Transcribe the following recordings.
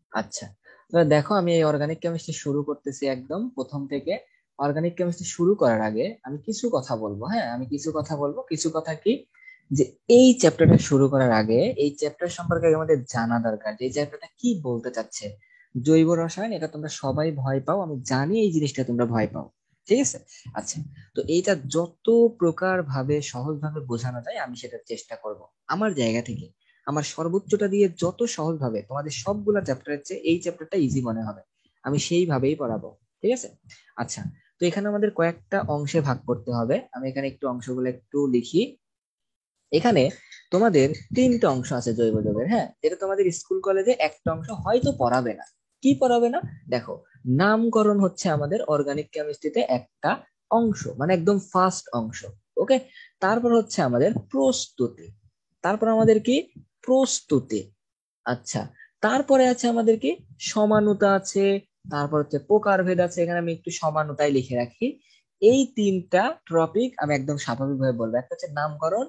আচ্ছা, তো দেখো আমি এই অর্গানিক কেমিস্ট্রি শুরু করতেছি একদম প্রথম থেকে। অর্গানিক কেমিস্ট্রি শুরু করার আগে আমি কিছু কথা বলবো। হ্যাঁ, আমি কিছু কথা বলবো। কিছু কথা কি, যে এই চ্যাপ্টারটা শুরু করার আগে এই চ্যাপ্টার সম্পর্কে আগে আমাদের জানা দরকার যে এই চ্যাপ্টারটা কি বলতে চাচ্ছে। জৈব রসায়ন, এটা তোমরা সবাই ভয় পাও, আমি জানি এই জিনিসটা তোমরা ভয় পাও। ঠিক আছে। আচ্ছা, তো এইটা যত প্রকার ভাবে সহজ ভাবে বোঝানো যায় আমি সেটার চেষ্টা করব আমার জায়গা থেকে। আমার সর্বোচ্চটা দিয়ে যত সহজ ভাবে তোমাদের সবগুলা চ্যাপ্টারের চেয়ে এই চ্যাপ্টারটা ইজি মনে হবে আমি সেইভাবেই পড়াবো। ঠিক আছে। আচ্ছা, তো এখানে আমাদের কয়েকটা অংশে ভাগ করতে হবে। আমি এখানে একটু অংশগুলো একটু লিখি। এখানে তোমাদের তিনটা অংশ আছে জৈব যৌগের। হ্যাঁ, যেটা তোমাদের স্কুল কলেজে একটা অংশ হয়তো পড়াবে না। কি পড়াবে না? দেখো, নামকরণ হচ্ছে আমাদের অর্গানিক কেমিস্ট্রিতে একটা অংশ, মানে একদম ফার্স্ট অংশ। ওকে। তারপর হচ্ছে আমাদের প্রস্তুতি। তারপর আমাদের কি? প্রস্তুতি। আচ্ছা, তারপরে আছে আমাদের কি? সমানুতা আছে। তারপর হচ্ছে প্রকারভেদ আছে। এখানে আমি একটু সমানুতায় লিখে রাখি। এই তিনটা টপিক আমি একদম স্বাভাবিকভাবে বলবো। একটা হচ্ছে নামকরণ,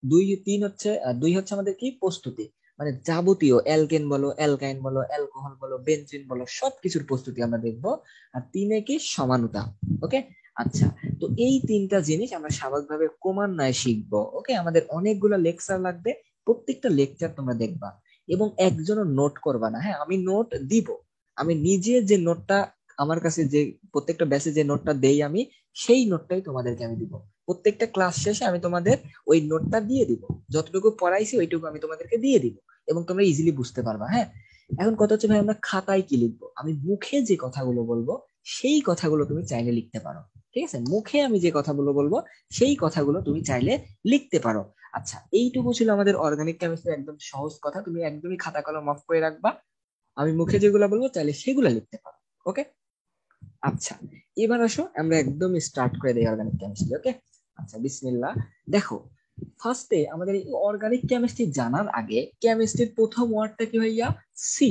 দুই হচ্ছে আমাদের কি? প্রস্তুতি। মানে যাবতীয় অ্যালকেন বলো, অ্যালকাইন বলো, অ্যালকোহল বলো, বেনজিন বলো, সবকিছুর প্রস্তুতি আমরা দেখবো। আর তিনে কি? সমানুতা। ওকে। আচ্ছা, তো এই তিনটা জিনিস আমরা স্বাভাবিকভাবে ক্রমান্বয়ে শিখবো। ওকে, আমাদের অনেকগুলো লেকচার লাগবে। প্রত্যেকটা লেকচার তোমরা দেখবা এবং একজনও নোট করবা না। হ্যাঁ, আমি নোট দিব। আমি নিজে যে নোটটা, আমার কাছে যে প্রত্যেকটা ব্যাচে যে নোটটা দেই আমি, সেই নোটটাই তোমাদেরকে আমি দিব। প্রত্যেকটা ক্লাস শেষে আমি তোমাদের ওই নোটটা দিয়ে দিব। যতটুকু পড়াইছি ওইটুকু আমি তোমাদেরকে দিয়ে দিব এবং তোমরা ইজিলি বুঝতে পারবা। হ্যাঁ, এখন কথা হচ্ছে ভাই, আমরা খাতায় কি লিখবো? আমি মুখে যে কথাগুলো বলবো সেই কথাগুলো তুমি চাইলে লিখতে পারো। ঠিক আছে, মুখে আমি যে কথাগুলো বলবো সেই কথাগুলো তুমি চাইলে লিখতে পারো। আচ্ছা, এইটুকু ছিল আমাদের অর্গানিক কেমিস্ট্রি একদম সহজ কথা। তুমি একদমই খাতা কলম অফ করে রাখবা। আমি মুখে যেগুলো বলবো চাইলে সেগুলো লিখতে পারো। ওকে। আচ্ছা, এবার আসো আমরা একদম স্টার্ট করে দিই অর্গানিক কেমিস্ট্রি। ওকে। আচ্ছা, বিসমিল্লাহ। দেখো, ফার্স্টে আমাদের এই অর্গানিক কেমিস্ট্রি জানার আগে কেমিস্ট্রির প্রথম ওয়ার্ডটা কি ভাইয়া? C.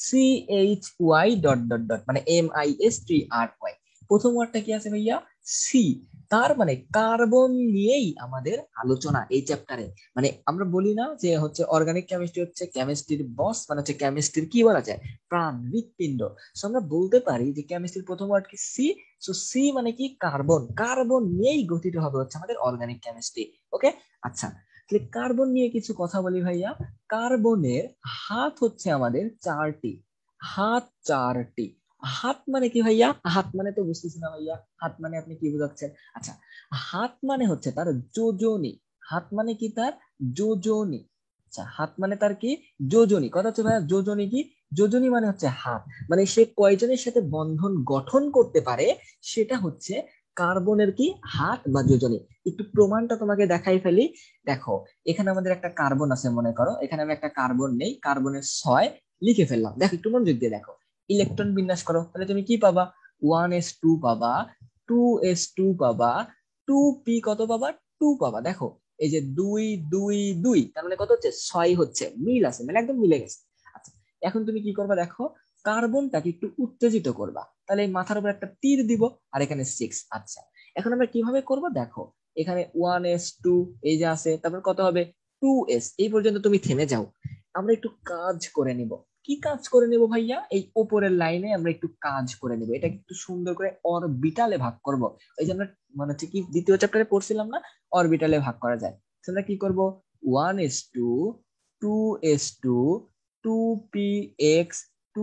CHY dot dot dot, মানে MISTRY। প্রথম ওয়ার্ডটা কি আছে ভাইয়া? সি। তার মানে কার্বন নিয়েই আমাদের আলোচনা এই চ্যাপ্টারে। মানে আমরা বলি না যে হচ্ছে অর্গানিক কেমিস্ট্রি হচ্ছে কেমিস্ট্রির বস, মানে হচ্ছে কেমিস্ট্রির কি বলা যায়? প্রাণ, হৃৎপিণ্ড। So আমরা বলতে পারি যে কেমিস্ট্রির প্রথম ওয়ার্ড কি? সি। সো সি মানে কি? কার্বন। কার্বন নিয়েই গঠিত হবে হচ্ছে আমাদের অর্গানিক কেমিস্ট্রি। ওকে। আচ্ছা, তাহলে কার্বন নিয়ে কিছু কথা বলি ভাইয়া। কার্বনের হাত হচ্ছে আমাদের চারটি। হাত চারটি। হাত মানে কি ভাইয়া? হাত মানে তো বুঝতেছি না ভাইয়া, হাত মানে আপনি কি বোঝাচ্ছেন? আচ্ছা, হাত মানে হচ্ছে তার যোজনী। হাত মানে কি? তার যোজনী। আচ্ছা, হাত মানে তার কি? যোজনী। কথা হচ্ছে ভাইয়া, যোজনী কি? যোজনী মানে হচ্ছে হাত। মানে সে কয়জনের সাথে বন্ধন গঠন করতে পারে সেটা হচ্ছে কার্বনের কি? হাত বা যোজনী। একটু প্রমাণটা তোমাকে দেখাই ফেলি। দেখো, এখানে আমাদের একটা কার্বন আছে মনে করো। এখানে আমি একটা কার্বন নেই, কার্বনের 6 লিখে ফেললাম। দেখো, একটু মনোযোগ দিয়ে দেখো। ইলেকট্রন বিন্যাস করো, তাহলে তুমি কি পাবা? 1s2 পাবা, 2s2 পাবা, 2p কত পাবা? 2 পাবা। দেখো, এই যে 2 2 2, তার মানে কত হচ্ছে? 6 হচ্ছে। মিল আছে, মানে একদম মিলে গেছে। আচ্ছা, এখন তুমি কি করবা দেখো, কার্বনটাকে একটু উত্তেজিত করবা। তাহলে এই মাথার উপর একটা তীর দিব, আর এখানে 6। আচ্ছা, এখন আমরা কিভাবে করব দেখো, এখানে 1s2 এই যে আছে, তারপর কত হবে? 2s। এই পর্যন্ত তুমি থেমে যাও। আমরা একটু কাজ করে নিব। কি কাজ করে নেব ভাইয়া? এই উপরের লাইনে আমরা একটু কাজ করে নিব। এটা একটু সুন্দর করে অরবিটালে ভাগ করব। এই যে আমরা মানে হচ্ছে কি দ্বিতীয় চ্যাপ্টারে পড়ছিলাম না, অরবিটালে ভাগ করা যায়। সেটা কি করব? 1s2, 2s2, 2px,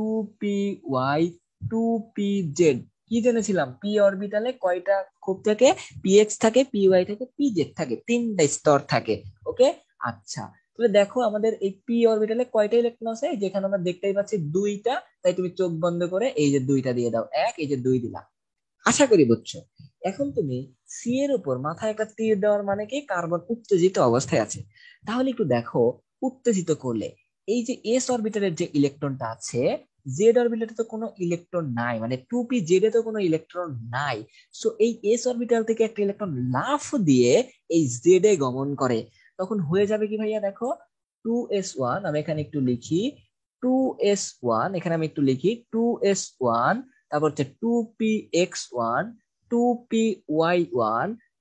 2py, 2pz। কি জেনেছিলাম? পি অরবিটালে কয়টা খুব থাকে? পিএক্স থাকে, পিওয়াই থাকে, পিজেড থাকে, তিনটা স্তর থাকে। ওকে। আচ্ছা, তাহলে দেখো আমাদের এই পি অরবিটালে কয়টা ইলেকট্রন আছে? যেখানে আমরা দেখতেই পাচ্ছি দুইটা। তাই তুমি চোখ বন্ধ করে এই যে দুইটা দিয়ে দাও, এক, এই যে দুই দিলাম। আশা করি বুঝছো। এখন তুমি সি এর উপর মাথায় একটা তীর দেওয়ার মানে কি? কার্বন উত্তেজিত অবস্থায় আছে। তাহলে একটু দেখো, উত্তেজিত করলে এই যে এস অরবিটালের যে ইলেকট্রনটা আছে, জেড অরবিটালে তো কোনো ইলেকট্রন নাই, মানে 2p জেড এ তো কোনো ইলেকট্রন নাই। সো এই এস অরবিটাল থেকে একটা ইলেকট্রন লাফ দিয়ে এই জেড এ গমন করে। তখন হয়ে যাবে কি ভাইয়া? দেখো, 2s1, আমি এখানে একটু লিখি। 2s1, এখানে আমি একটু লিখি 2s1। তারপর হচ্ছে 2px1, 2py1,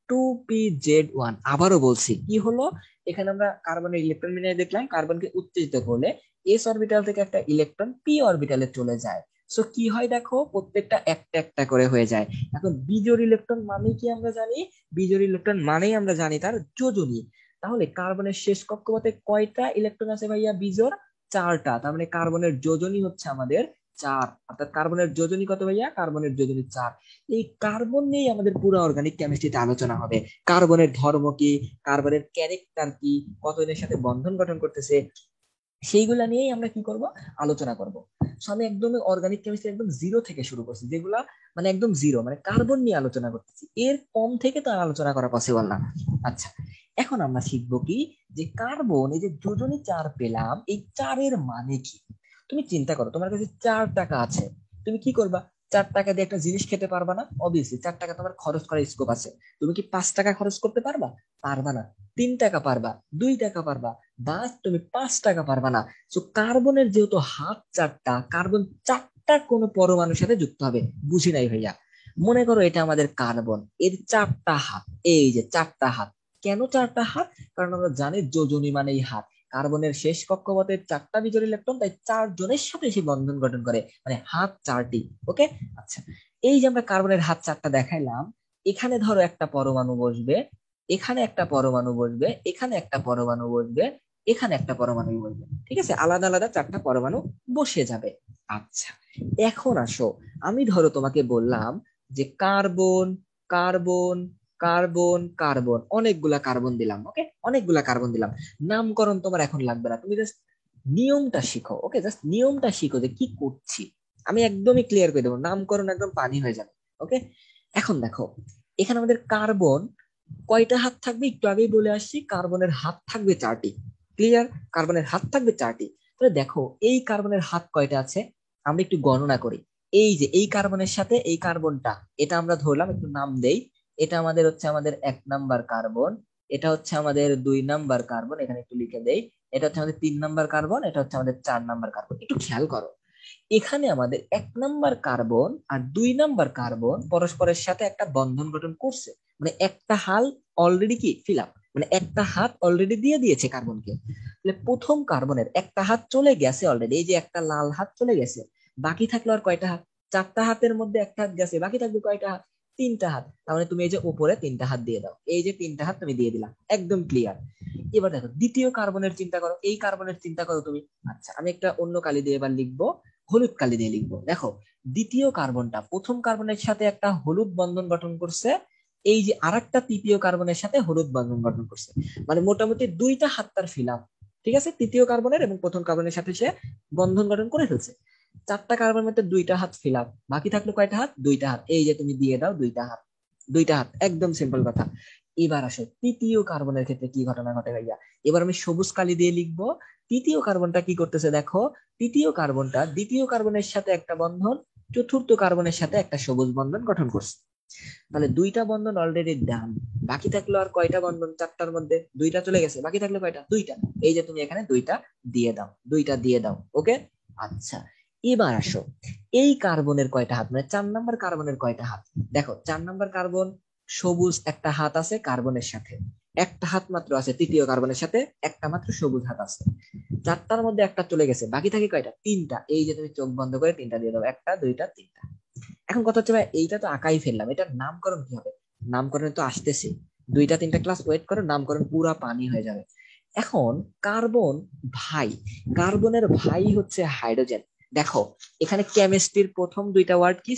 2p(Z1)। আবারও বলছি, কি হলো, এখানে আমরা কার্বনের ইলেকট্রন বিন্যাস দেখলাম, কার্বনকে উত্তেজিত করলে এস অরবিটাল থেকে একটা ইলেকট্রন পি অরবিটালে চলে যায়। সো কি হয় দেখো, প্রত্যেকটা একটা একটা করে হয়ে যায়। এখন বিজোড় ইলেকট্রন মানে কি আমরা জানি, বিজোড় ইলেকট্রন মানেই আমরা জানি তার যোজনী। তাহলে কার্বনের শেষ কক্ষপথে কয়টা ইলেকট্রন আছে ভাইয়া বিজোড়? 4টা। তার মানে কার্বনের যোজনী হচ্ছে আমাদের 4, অর্থাৎ কার্বনের যোজনী কত ভাইয়া? কার্বনের যোজনী 4। এই কার্বন নিয়েই আমাদের পুরো অর্গানিক কেমিস্ট্রিতে আলোচনা হবে। কার্বনের ধর্ম কি, কার্বনের ক্যারেক্টার কি, কতজনের সাথে বন্ধন গঠন করতেছে, সেইগুলা নিয়েই আমরা কি করব, আলোচনা করব। সো আমি একদম অর্গানিক কেমিস্ট্রি একদম জিরো থেকে শুরু করছি, যেগুলা মানে একদম জিরো, মানে কার্বন নিয়ে আলোচনা করতেছি, এর কম থেকে তো আর আলোচনা করা পসিবল না। আচ্ছা, এখন আমরা শিখবো কি, যে কার্বন এই যে যোজনী 4 পেলাম, এই 4-এর মানে কি। তুমি চিন্তা করো, তোমার কাছে 4 টাকা আছে, তুমি কি করবা? 4 টাকা দিয়ে একটা জিনিস খেতে পারবা না? অবভিয়াসলি 4 টাকা তোমার খরচ করার স্কোপ আছে। তুমি কি 5 টাকা খরচ করতে পারবা? পারবা না। 3 টাকা পারবা, 2 টাকা পারবা, বাস তুমি 5 টাকা পারবা না। তো কার্বনের যেহেতু হাত 4টা, কার্বন 4টা কোনো পরমাণুর সাথে যুক্ত হবে। বুঝি নাই ভাইয়া? মনে করো এটা আমাদের কার্বন, এর 4টা হাত, এই যে 4টা হাত। কেন 4টা হাত? কারণ আমরা জানি যোজনী মানেই হাত। কার্বনের শেষ কক্ষপথে 4টা বিজোড় ইলেকট্রন, তাই 4 জনের সাথে সে বন্ধন গঠন করে, মানে হাত 4টি। ওকে, আচ্ছা, এই যে আমরা কার্বনের হাত 4টা দেখাইলাম, এখানে ধরো একটা পরমাণু বসবে, এখানে একটা পরমাণু বসবে, এখানে একটা পরমাণু বসবে, এখানে একটা পরমাণু বসবে, ঠিক আছে? আলাদা আলাদা 4টা পরমাণু বসে যাবে। আচ্ছা, এখন আসো, আমি ধরো তোমাকে বললাম যে কার্বন, কার্বন, কার্বন, কার্বন, অনেকগুলা কার্বন দিলাম। ওকে, অনেকগুলা কার্বন দিলাম। নামকরণ তোমার এখন লাগবে না, তুমি জাস্ট নিয়মটা শিখো। ওকে, জাস্ট নিয়মটা শিখো যে কি করছি। আমি একদমই ক্লিয়ার করে দেবো, নামকরণ একদম পানি হয়ে যাবে। ওকে, এখন দেখো, এখানে আমাদের কার্বন কয়টা হাত থাকবে একটু আগেই বলে আসছি, কার্বনের হাত থাকবে 4টি। ক্লিয়ার? কার্বনের হাত থাকবে 4টি। তাহলে দেখো এই কার্বনের হাত কয়টা আছে, আমরা একটু গণনা করি। এই যে এই কার্বনের সাথে এই কার্বনটা, এটা আমরা ধরলাম, একটু নাম দেই। এটা আমাদের হচ্ছে আমাদের 1 নাম্বার কার্বন, এটা হচ্ছে আমাদের 2 নাম্বার কার্বন, এখানে একটু লিখে দেই। এটা হচ্ছে আমাদের 3 নাম্বার কার্বন, এটা হচ্ছে আমাদের 4 নাম্বার কার্বন। একটু খেয়াল করো, এখানে আমাদের 1 নাম্বার কার্বন আর 2 নাম্বার কার্বন পরস্পরের সাথে একটা বন্ধন গঠন করছে, মানে একটা হাল অলরেডি কি ফিল আপ, মানে একটা হাত অলরেডি দিয়ে দিয়েছে কার্বনকে। তাহলে প্রথম কার্বনের একটা হাত চলে গেছে অলরেডি, এই যে একটা লাল হাত চলে গেছে। বাকি থাকলো আর কয়টা হাত? 4টা হাতের মধ্যে একটা হাত গেছে, বাকি থাকবে কয়টা হাত? 3টা হাত। তার মানে তুমি এই যে উপরে 3টা হাত দিয়ে দাও, এই যে 3টা হাত তুমি দিয়ে দিলা, একদম ক্লিয়ার। এবার দেখো দ্বিতীয় কার্বনের চিন্তা করো, এই কার্বনের চিন্তা করো তুমি। আচ্ছা, আমি একটা অন্য কালি দিয়ে এবার লিখবো, হলুদ কালি দিয়ে লিখবো। দেখো, দ্বিতীয় কার্বনটা প্রথম কার্বনের সাথে একটা হলুদ বন্ধন গঠন করছে, এই যে আরেকটা তৃতীয় কার্বনের সাথে হলুদ বন্ধন গঠন করছে, মানে মোটামুটি 2টা হাত তার ফিল আপ। ঠিক আছে, তৃতীয় কার্বনের এবং প্রথম কার্বনের সাথে সে বন্ধন গঠন করে ফেলছে। 4টা কার্বনের মধ্যে 2টা হাত ফিল আপ, বাকি থাকলো কয়টা হাত? 2টা হাত। এই যে তুমি দিয়ে দাও 2টা হাত, 2টা হাত, একদম সিম্পল কথা। এবার আসো তৃতীয় কার্বনের ক্ষেত্রে কি ঘটনা ঘটে ভাইয়া। এবার আমি সবুজ কালি দিয়ে লিখবো। তৃতীয় কার্বনটা কি করতেছে দেখো, তৃতীয় কার্বনটা দ্বিতীয় কার্বনের সাথে একটা বন্ধন, চতুর্থ কার্বনের সাথে একটা সবুজ বন্ধন গঠন করছে। তাহলে 2টা বন্ধন অলরেডি ডান। বাকি থাকলো আর কয়টা বন্ধন? 4টার মধ্যে 2টা চলে গেছে, বাকি থাকলো কয়টা? 2টা। এই যে তুমি এখানে 2টা দিয়ে দাও, 2টা দিয়ে দাও। ওকে, আচ্ছা, এবার আসো, এই কার্বনের কয়টা হাত, মানে 4 নাম্বার কার্বনের কয়টা হাত? দেখো 4 নাম্বার কার্বন সবুজ একটা হাত আছে কার্বনের সাথে, একটা হাত মাত্র আছে তৃতীয় কার্বনের সাথে, একটা মাত্র সবুজ হাত আছে। 4টার মধ্যে একটা চলে গেছে, বাকি থাকে কয়টা? 3টা। এই যে তুমি চোখ বন্ধ করে 3টা দিয়ে দাও, 1টা 2টা 3টা। এখন কথা হচ্ছে ভাই, এইটা তো আঁকাই ফেললাম, এটার নামকরণ কি হবে? নামকরণ তো আসতেছে, 2টা 3টা ক্লাস ওয়েট করো, নামকরণ পুরা পানি হয়ে যাবে। এখন কার্বন ভাই, কার্বনের ভাই হচ্ছে হাইড্রোজেন। দেখো, এখানে কেমিস্ট্রির প্রথম 2টা ওয়ার্ড কি?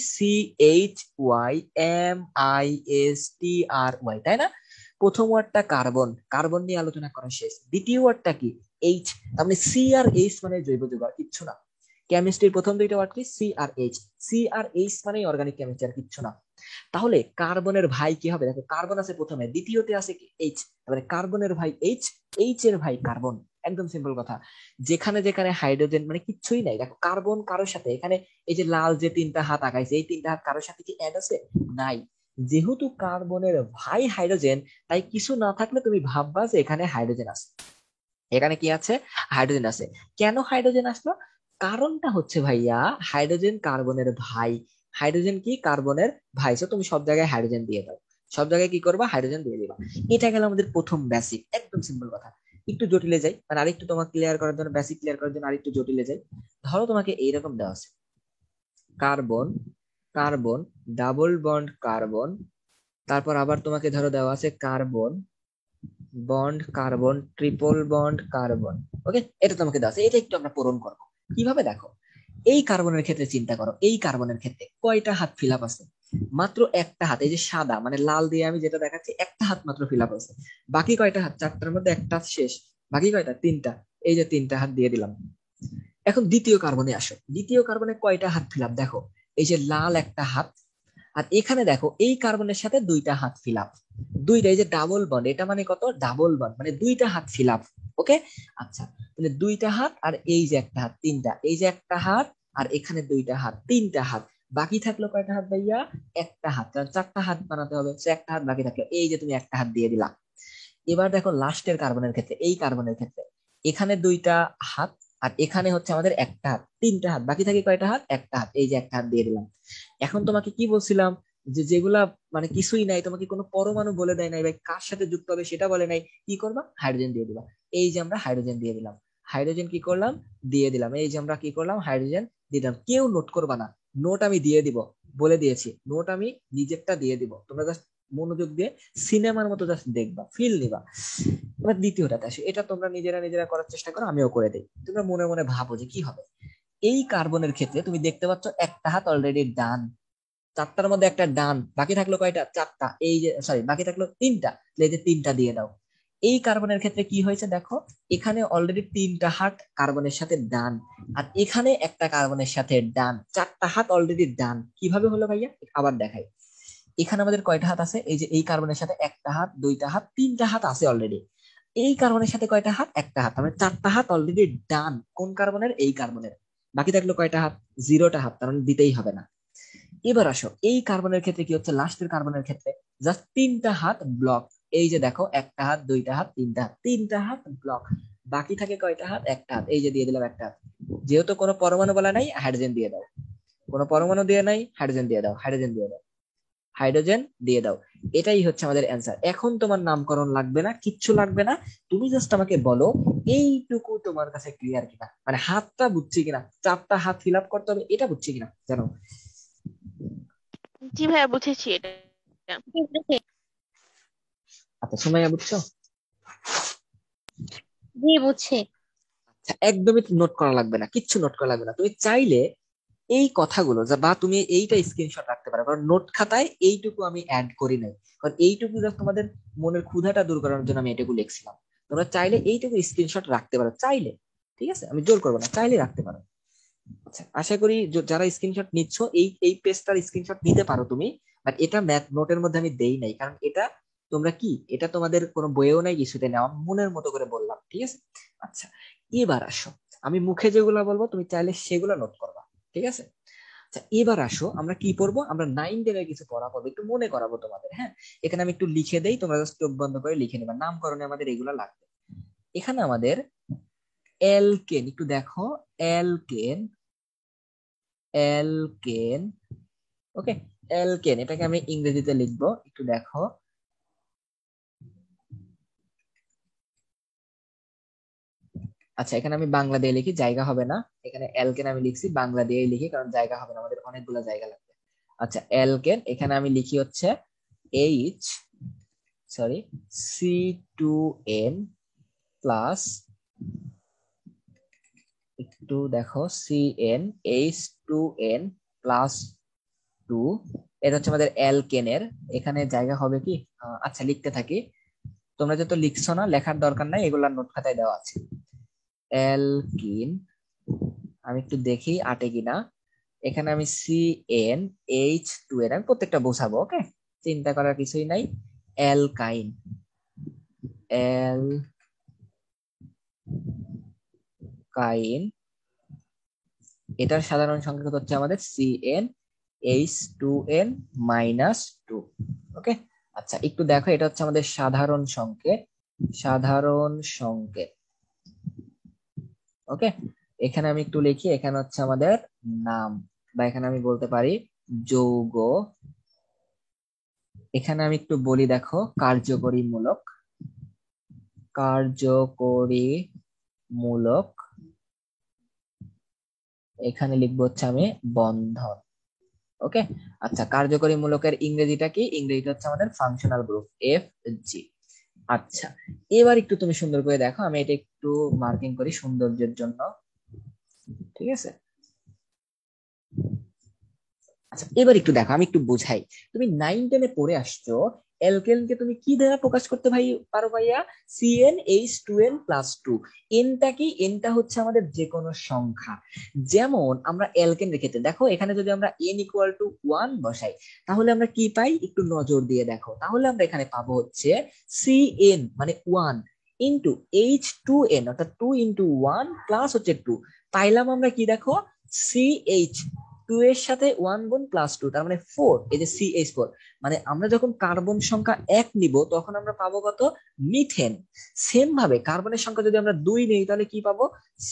CHYMISTRY, তাই না? প্রথম ওয়ার্ডটা কার্বন, কার্বন নিয়ে আলোচনা করা শেষ। দ্বিতীয় ওয়ার্ডটা কি? এইচ। তার মানে সি আর এইচ মানে জৈব যৌগ, আর কিচ্ছু না। কেমিস্ট্রির প্রথম 2টা ওয়ার্ড কি? C R H. C R H মানে অর্গানিক কেমিস্ট্রি, আর কিচ্ছু না। তাহলে কার্বনের ভাই কি হবে? দেখো, কার্বন আছে প্রথমে, দ্বিতীয়তে আছে কি? এইচ। তারপরে কার্বনের ভাই এইচ, এইচ এর ভাই কার্বন। একদম সিম্পল কথা। যেখানে যেখানে হাইড্রোজেন মানে কিচ্ছুই নাই, দেখো কার্বন কারোর সাথে এখানে এই যে লাল যে 3টা হাত আঁকাইছে, এই 3টা হাত কারোর সাথে কি অ্যাড আছে? নাই। যেহেতু কার্বনের ভাই হাইড্রোজেন, তাই কিছু না থাকলে তুমি ভাববা যে এখানে হাইড্রোজেন আছে। এখানে কি আছে? হাইড্রোজেন আছে। কেন হাইড্রোজেন আসলো? কারণটা হচ্ছে ভাইয়া, হাইড্রোজেন কার্বনের ভাই। হাইড্রোজেন কি? কার্বনের ভাই। তো তুমি সব জায়গায় হাইড্রোজেন দিয়ে দাও। সব জায়গায় কি করবা, হাইড্রোজেন দিয়ে দিবা। এটা গেল আমাদের প্রথম বেসিক, একদম সিম্পল কথা। একটু জটিলে যাই, মানে আরেকটু তোমাকে ক্লিয়ার করার জন্য, বেসিক ক্লিয়ার করার জন্য আরেকটু জটিলে যাই। ধরো তোমাকে এইরকম দেওয়া আছে, carbon carbon double bond carbon, তারপর আবার তোমাকে ধরো দেওয়া আছে carbon bond carbon triple bond carbon. Okay, এটা তোমাকে দেওয়া আছে, এটা একটু আমরা পূরণ করবো কিভাবে দেখো। এই কার্বনের ক্ষেত্রে চিন্তা করো, এই কার্বনের ক্ষেত্রে কয়টা হাত ফিল আপ আছে? মাত্র একটা হাত। এই যে সাদা মানে লাল দিয়ে আমি যেটা দেখাচ্ছি, একটা হাত মাত্র ফিল আপ আছে। বাকি কয়টা হাত? চারটার মধ্যে একটা হাত শেষ, বাকি কয়টা? তিনটা। এই যে তিনটা হাত দিয়ে দিলাম। এখন দ্বিতীয় কার্বনে আসো, দ্বিতীয় কার্বনে কয়টা হাত ফিল আপ দেখো, এই যে লাল একটা হাত, আর এখানে দেখো এই কার্বনের সাথে দুইটা হাত ফিল আপ, দুইটা। এই যে ডাবল বন্ড, এটা মানে কত? ডাবল বন্ড মানে দুইটা হাত ফিল আপ। ওকে, আচ্ছা, তাহলে দুইটা হাত আর এই যে একটা হাত, তিনটা। এই যে একটা হাত আর এখানে দুইটা হাত, তিনটা হাত। বাকি থাকলো কয়টা হাত ভাইয়া? একটা হাত, কারণ চারটা হাত বানাতে হবে, সে একটা হাত বাকি থাকলো। এই যে তুমি একটা হাত দিয়ে দিলা। এবার দেখো লাস্টের কার্বনের ক্ষেত্রে, এই কার্বনের ক্ষেত্রে এখানে দুইটা হাত আর এখানে হচ্ছে আমাদের একটা হাত, তিনটা হাত। বাকি থাকে কয়টা হাত? একটা হাত। এই যে একটা হাত দিয়ে দিলাম। এখন তোমাকে কি বলছিলাম, যে যেগুলা মানে কিছুই নাই, তোমাকে কোনো পরমাণু বলে দেয় নাই, ভাই কার সাথে যুক্ত হবে সেটা বলে নাই, কি করবা? হাইড্রোজেন দিয়ে দিবা। এই যে আমরা হাইড্রোজেন দিয়ে দিলাম, হাইড্রোজেন কি করলাম? দিয়ে দিলাম। এই যে আমরা কি করলাম? হাইড্রোজেন দিয়ে দিলাম। কেউ নোট করবা না, নোট আমি দিয়ে দিব, বলে দিয়েছি, নোট আমি নিজেরটা দিয়ে দিব, তোমরা জাস্ট মনোযোগ দিয়ে সিনেমার মতো জাস্ট দেখবা, ফিল নিবা। এবার দ্বিতীয়টাতে আসে, এটা তোমরা নিজেরা নিজেরা করার চেষ্টা করো, আমিও করে দিই। তোমরা মনে মনে ভাবো যে কি হবে। এই কার্বনের ক্ষেত্রে তুমি দেখতে পাচ্ছ একটা হাত অলরেডি ডান, চারটার মধ্যে একটা ডান, বাকি থাকলো কয়টা? চারটা। এই যে সরি, বাকি থাকলো তিনটা, এই যে তিনটা দিয়ে দাও। এই কার্বনের ক্ষেত্রে কি হয়েছে দেখো, এখানে অলরেডি তিনটা হাত কার্বনের সাথে ডান, আর এখানে একটা কার্বনের সাথে ডান, চারটা হাত অলরেডি ডান। কিভাবে হলো ভাইয়া? আবার দেখাই। এখানে আমাদের কয়টা হাত আছে? এই যে এই কার্বনের সাথে একটা হাত, দুইটা হাত, তিনটা হাত আছে অলরেডি। এই কার্বনের সাথে কয়টা হাত? একটা হাত, মানে চারটা হাত অলরেডি ডান। কোন কার্বনের? এই কার্বনের। বাকি থাকলো কয়টা হাত? জিরোটা হাত, কারণ দিতেই হবে না। এবার আসো এই কার্বনের ক্ষেত্রে কি হচ্ছে, লাস্টের কার্বনের ক্ষেত্রে জাস্ট তিনটা হাত ব্লক। এই যে দেখো, একটা হাত, দুইটা হাত, তিনটা হাত, তিনটা হাত ব্লক। বাকি থাকে কয়টা হাত? একটা হাত। এই যে দিয়ে দিলাম একটা হাত। যেহেতু কোনো পরমাণু বলা নাই, হাইড্রোজেন দিয়ে দাও। কোনো পরমাণু দিয়ে নাই, হাইড্রোজেন দিয়ে দাও, হাইড্রোজেন দিয়ে দাও, হাইড্রোজেন দিয়ে দাও। এটাই হচ্ছে আমাদের অ্যান্সার। এখন তোমার নামকরণ লাগবে না, কিচ্ছু লাগবে না। তুমি জাস্ট আমাকে বলো এইটুকু তোমার কাছে ক্লিয়ার কিনা, মানে হাতটা বুঝছি কিনা, চারটা হাত ফিল আপ করতে হবে এটা বুঝছি কিনা জানো। জি ভাইয়া, বুঝেছি এটা। আচ্ছা, সময় বুঝছো? জি, বুঝছি। আচ্ছা, একদমই নোট করা লাগবে না, কিচ্ছু নোট করা লাগবে না। তুমি চাইলে এই কথাগুলো বা তুমি এইটা স্ক্রিনশট রাখতে পারো, কারণ নোট খাতায় এইটুকু আমি অ্যাড করি নাই, কারণ এইটুকু জাস্ট তোমাদের মনের ক্ষুধাটা দূর করার জন্য আমি এটুকু লিখছিলাম। তোমরা চাইলে এইটুকু স্ক্রিনশট রাখতে পারো, চাইলে। ঠিক আছে, আমি জোর করবো না, চাইলে রাখতে পারো। আচ্ছা, আশা করি যারা স্ক্রিনশট নিচ্ছ, এই এই পেজটার স্ক্রিনশট নিতে পারো তুমি। বাট এটা ম্যাথ নোটের মধ্যে আমি দেই নাই, কারণ এটা তোমরা কি, এটা তোমাদের কোনো বইয়েও নাই, কিছুতে নেই, আমার মনের মতো করে বললাম। ঠিক আছে, আচ্ছা, এবার আসো, আমি মুখে যেগুলো বলবো তুমি চাইলে সেগুলো নোট করবা। ঠিক আছে, আচ্ছা, এবার আসো আমরা কি পড়বো, আমরা 9-10 কিছু পড়া পড়বো, একটু মনে করাবো তোমাদের। হ্যাঁ, এখানে আমি একটু লিখে দেই, তোমরা জাস্ট চোখ বন্ধ করে লিখে নেবা। নামকরণে আমাদের এগুলো লাগবে। এখানে আমাদের অ্যালকেন, একটু দেখো, অ্যালকেন, অ্যালকেন। ওকে, অ্যালকেন, এটাকে আমি ইংরেজিতে লিখবো, একটু দেখো। আচ্ছা, এখানে আমি বাংলা দিয়ে লিখি, জায়গা হবে না। এখানে অ্যালকেন আমি লিখছি, বাংলা দিয়েই লিখি, কারণ জায়গা হবে না, আমাদের অনেকগুলো জায়গা লাগবে। আচ্ছা, অ্যালকেন, এখানে আমি লিখি হচ্ছে এইচ, সরি, C2N প্লাস, একটু দেখো, CnH2n+2। এটা হচ্ছে আমাদের অ্যালকেনের। এখানে জায়গা হবে কি? আচ্ছা, লিখতে থাকি। তোমরা যত লিখছো না, লেখার দরকার নাই, এগুলা নোট খাতায় দেওয়া আছে। অ্যালকিন, আমি একটু দেখি আটে কিনা। এখানে আমি CnH2n, আমি প্রত্যেকটা বোঝাবো। ওকে, চিন্তা করার কিছুই নাই। অ্যালকাইন, অ্যালকাইন, এটার সাধারণ সংকেত হচ্ছে আমাদের CnH2n-2। ওকে, আচ্ছা, একটু দেখো, এটা হচ্ছে আমাদের সাধারণ সংকেত, সাধারণ সংকেত। ওকে, এখানে আমি একটু লিখি, এখানে হচ্ছে আমাদের নাম, বা এখানে আমি বলতে পারি যৌগ, এখানে আমি একটু বলি, দেখো কার্যকরী মূলক, কার্যকরী মূলক, এখানে লিখবো হচ্ছে আমি বন্ধন। ওকে, আচ্ছা কার্যকরী মূলকের ইংরেজিটা কি? ইংরেজিটা হচ্ছে আমাদের ফাংশনাল গ্রুপ, এফ জি। আচ্ছা, এবার একটু তুমি সুন্দর করে দেখো, আমি এটা একটু মার্কিং করি সৌন্দর্যের জন্য, ঠিক আছে? আচ্ছা এবার একটু দেখো, আমি একটু বোঝাই। তুমি 9-10-এ পড়ে আসছো, অ্যালকেনকে তুমি কি দ্বারা প্রকাশ করতে পারো ভাইয়া? CnH2n+2। এনটা কি? এনটা হচ্ছে আমাদের যে কোনো সংখ্যা। যেমন আমরা অ্যালকেনের ক্ষেত্রে দেখো, এখানে যদি আমরা n=1 বসাই, তাহলে আমরা কি পাই? একটু নজর দিয়ে দেখো, তাহলে আমরা এখানে পাবো হচ্ছে Cn মানে 1 ইন্টু H2n, অর্থাৎ 2 × 1 প্লাস হচ্ছে 2, পাইলাম আমরা কি দেখো? CH, 2 এর সাথে 1 গুণ +2, তার মানে 4, এই যে CH4। মানে আমরা যখন কার্বন সংখ্যা 1 নিব, তখন আমরা পাবো কত? মিথেন। সেম ভাবে কার্বনের সংখ্যা যদি আমরা 2 নেই, তাহলে কি পাবো?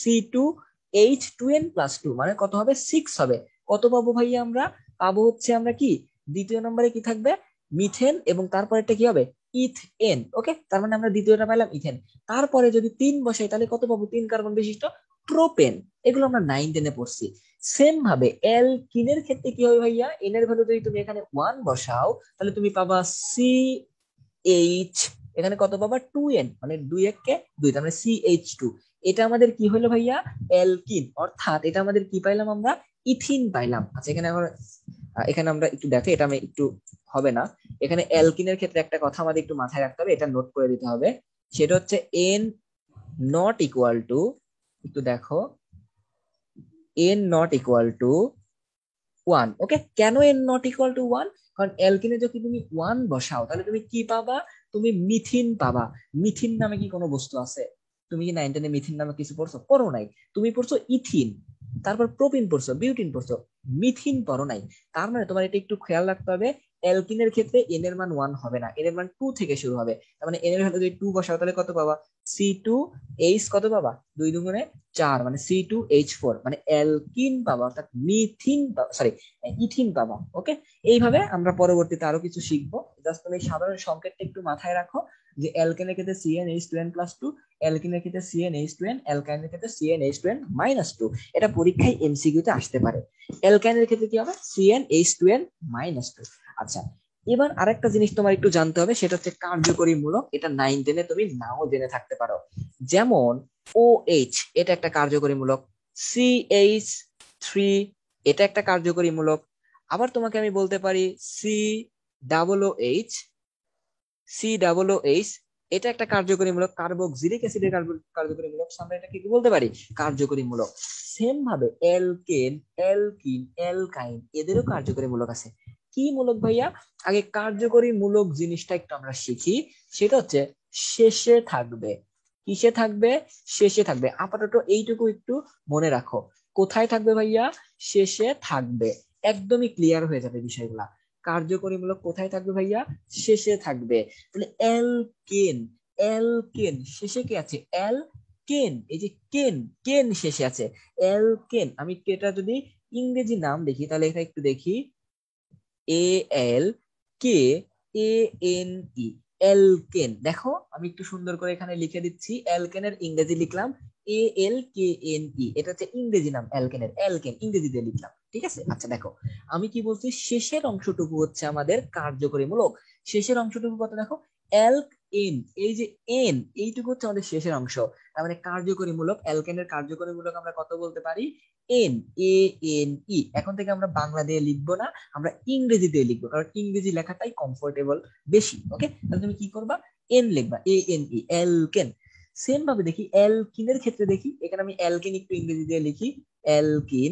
C2H2n+2, মানে কত হবে? 6 হবে। কত পাবো ভাইয়া? আমরা পাবো হচ্ছে আমরা কি, দ্বিতীয় নম্বরে কি থাকবে? মিথেন, এবং তারপরেরটা কি হবে? ইথেন। ওকে, তার মানে আমরা দ্বিতীয়টা পাইলাম ইথেন। তারপরে যদি 3 বসাই, তাহলে কত পাবো? 3 কার্বন বিশিষ্ট প্রোপেন। এগুলো আমরা 9-10-এ পড়ছি। সেম ভাবে অ্যালকিনের ক্ষেত্রে কি হবে ভাইয়া? এন এর ভ্যালু যদি তুমি এখানে 1 বসাও, তাহলে তুমি পাবা CH, এখানে কত পাবা? 2n, মানে 2 1 2, তার মানে CH2। এটা আমাদের কি হলো ভাইয়া? অ্যালকিন, অর্থাৎ এটা আমাদের কি পাইলাম আমরা? ইথিন পাইলাম। আচ্ছা এখানে আমরা একটু দেখো, এটা আমি একটু হবে না। এখানে অ্যালকিনের ক্ষেত্রে একটা কথা আমাদের একটু মাথায় রাখতে হবে, এটা নোট করে দিতে হবে। সেটা হচ্ছে n নট ইকুয়াল টু, একটু দেখো, n ≠ 1। ওকে, কেন n ≠ 1? কারণ অ্যালকিনে যদি তুমি 1 বসাও, তাহলে তুমি কি পাবা? তুমি মিথিন পাবা। মিথিন নামে কি কোনো বস্তু আছে? তুমি কি 9-10-এ মিথিন নামে কিছু পড়ছো? পড়ো নাই। তুমি পড়ছো ইথিন, তারপর প্রোপিন পড়ছো, বিউটিন পড়ছো, মিথিন পড়ো নাই। তার মানে তোমার এটা একটু খেয়াল রাখতে হবে, অ্যালকিনের ক্ষেত্রে এন এর মান 1 হবে না, এন এর মান 2 থেকে শুরু হবে। তার মানে এন এর ভ্যালু যদি 2 বসাও, তাহলে কত পাবা? C2H, কত পাবা? 2 দুগুণে 4, মানে C2H4, মানে অ্যালকিন পাবা, অর্থাৎ মিথিন পাবা, সরি ইথিন পাবা। ওকে, এইভাবে আমরা পরবর্তীতে আরো কিছু শিখবো। জাস্ট তুমি সাধারণ সংকেতটা একটু মাথায় রাখো, যে অ্যালকেনের ক্ষেত্রে CnH2n+2, অ্যালকিনের ক্ষেত্রে CnH2n, অ্যালকাইনের ক্ষেত্রে CnH2n-2। এটা পরীক্ষায় এমসিকিউ তে আসতে পারে। অ্যালকাইনের ক্ষেত্রে কি হবে? CnH2n-2। আচ্ছা, এবার আরেকটা জিনিস তোমার একটু জানতে হবে, সেটা হচ্ছে কার্যকরী মূলক। এটা 9-10-এ তুমি নাও জেনে থাকতে পারো। যেমন OH, এটা একটা কার্যকরী মূলক। CH3, এটা একটা কার্যকরী মূলক। আবার তোমাকে আমি বলতে পারি COOH, COOH, এটা একটা কার্যকরী মূলক। কার্বক্সিলিক অ্যাসিডের কার্যকরী মূলক, আমরা এটাকে কি বলতে পারি? কার্যকরী মূলক। সেম ভাবে অ্যালকেন, অ্যালকিন, অ্যালকাইন, এদেরও কার্যকরী মূলক আছে। কি মূলক ভাইয়া? আগে কার্যকরী মূলক জিনিসটা একটু আমরা শিখি। সেটা হচ্ছে শেষে থাকবে। কিসে থাকবে? শেষে থাকবে। আপাতত এইটুকু একটু মনে রাখো। কোথায় থাকবে ভাইয়া? শেষে থাকবে। একদমই ক্লিয়ার হয়ে যাবে বিষয়গুলা। কার্যকরীমূলক কোথায় থাকবে ভাইয়া? শেষে থাকবে। তাহলে অ্যালকেন, অ্যালকেন শেষে কি আছে? অ্যালকেন, এই যে কেন, কেন শেষে আছে। অ্যালকেন, আমি এটা যদি ইংরেজি নাম দেখি, তাহলে এটা একটু দেখি, ALKANE, অ্যালকেন। দেখো আমি একটু সুন্দর করে এখানে লিখে দিচ্ছি, অ্যালকেনের ইংরেজি লিখলাম ALKNE, এটা হচ্ছে ইংরেজি নাম অ্যালকেনের, অ্যালকেন ইংরেজি দিয়ে লিখলাম, ঠিক আছে? আচ্ছা দেখো, আমি কি বলছি, শেষের অংশটুকু হচ্ছে আমাদের কার্যকরী মূলক। শেষের অংশটুকু কত দেখো? অ্যালক এন, এই যে এন, এইটুকু হচ্ছে আমাদের শেষের অংশ। তার মানে কার্যকরী মূলক, অ্যালকেনের কার্যকরী মূলক আমরা কত বলতে পারি? NaNe। এখন থেকে আমরা বাংলা দিয়ে লিখবো না, আমরা ইংরেজি দিয়ে লিখবো, কারণ ইংরেজি লেখাটাই কমফোর্টেবল বেশি। ওকে, তাহলে তুমি কি করবা? এন লিখবা, ANE, অ্যালকেন। সেম ভাবে দেখি অ্যালকিনের ক্ষেত্রে, দেখি এখানে আমি অ্যালকিন একটু ইংরেজি দিয়ে লিখি, অ্যালকিন,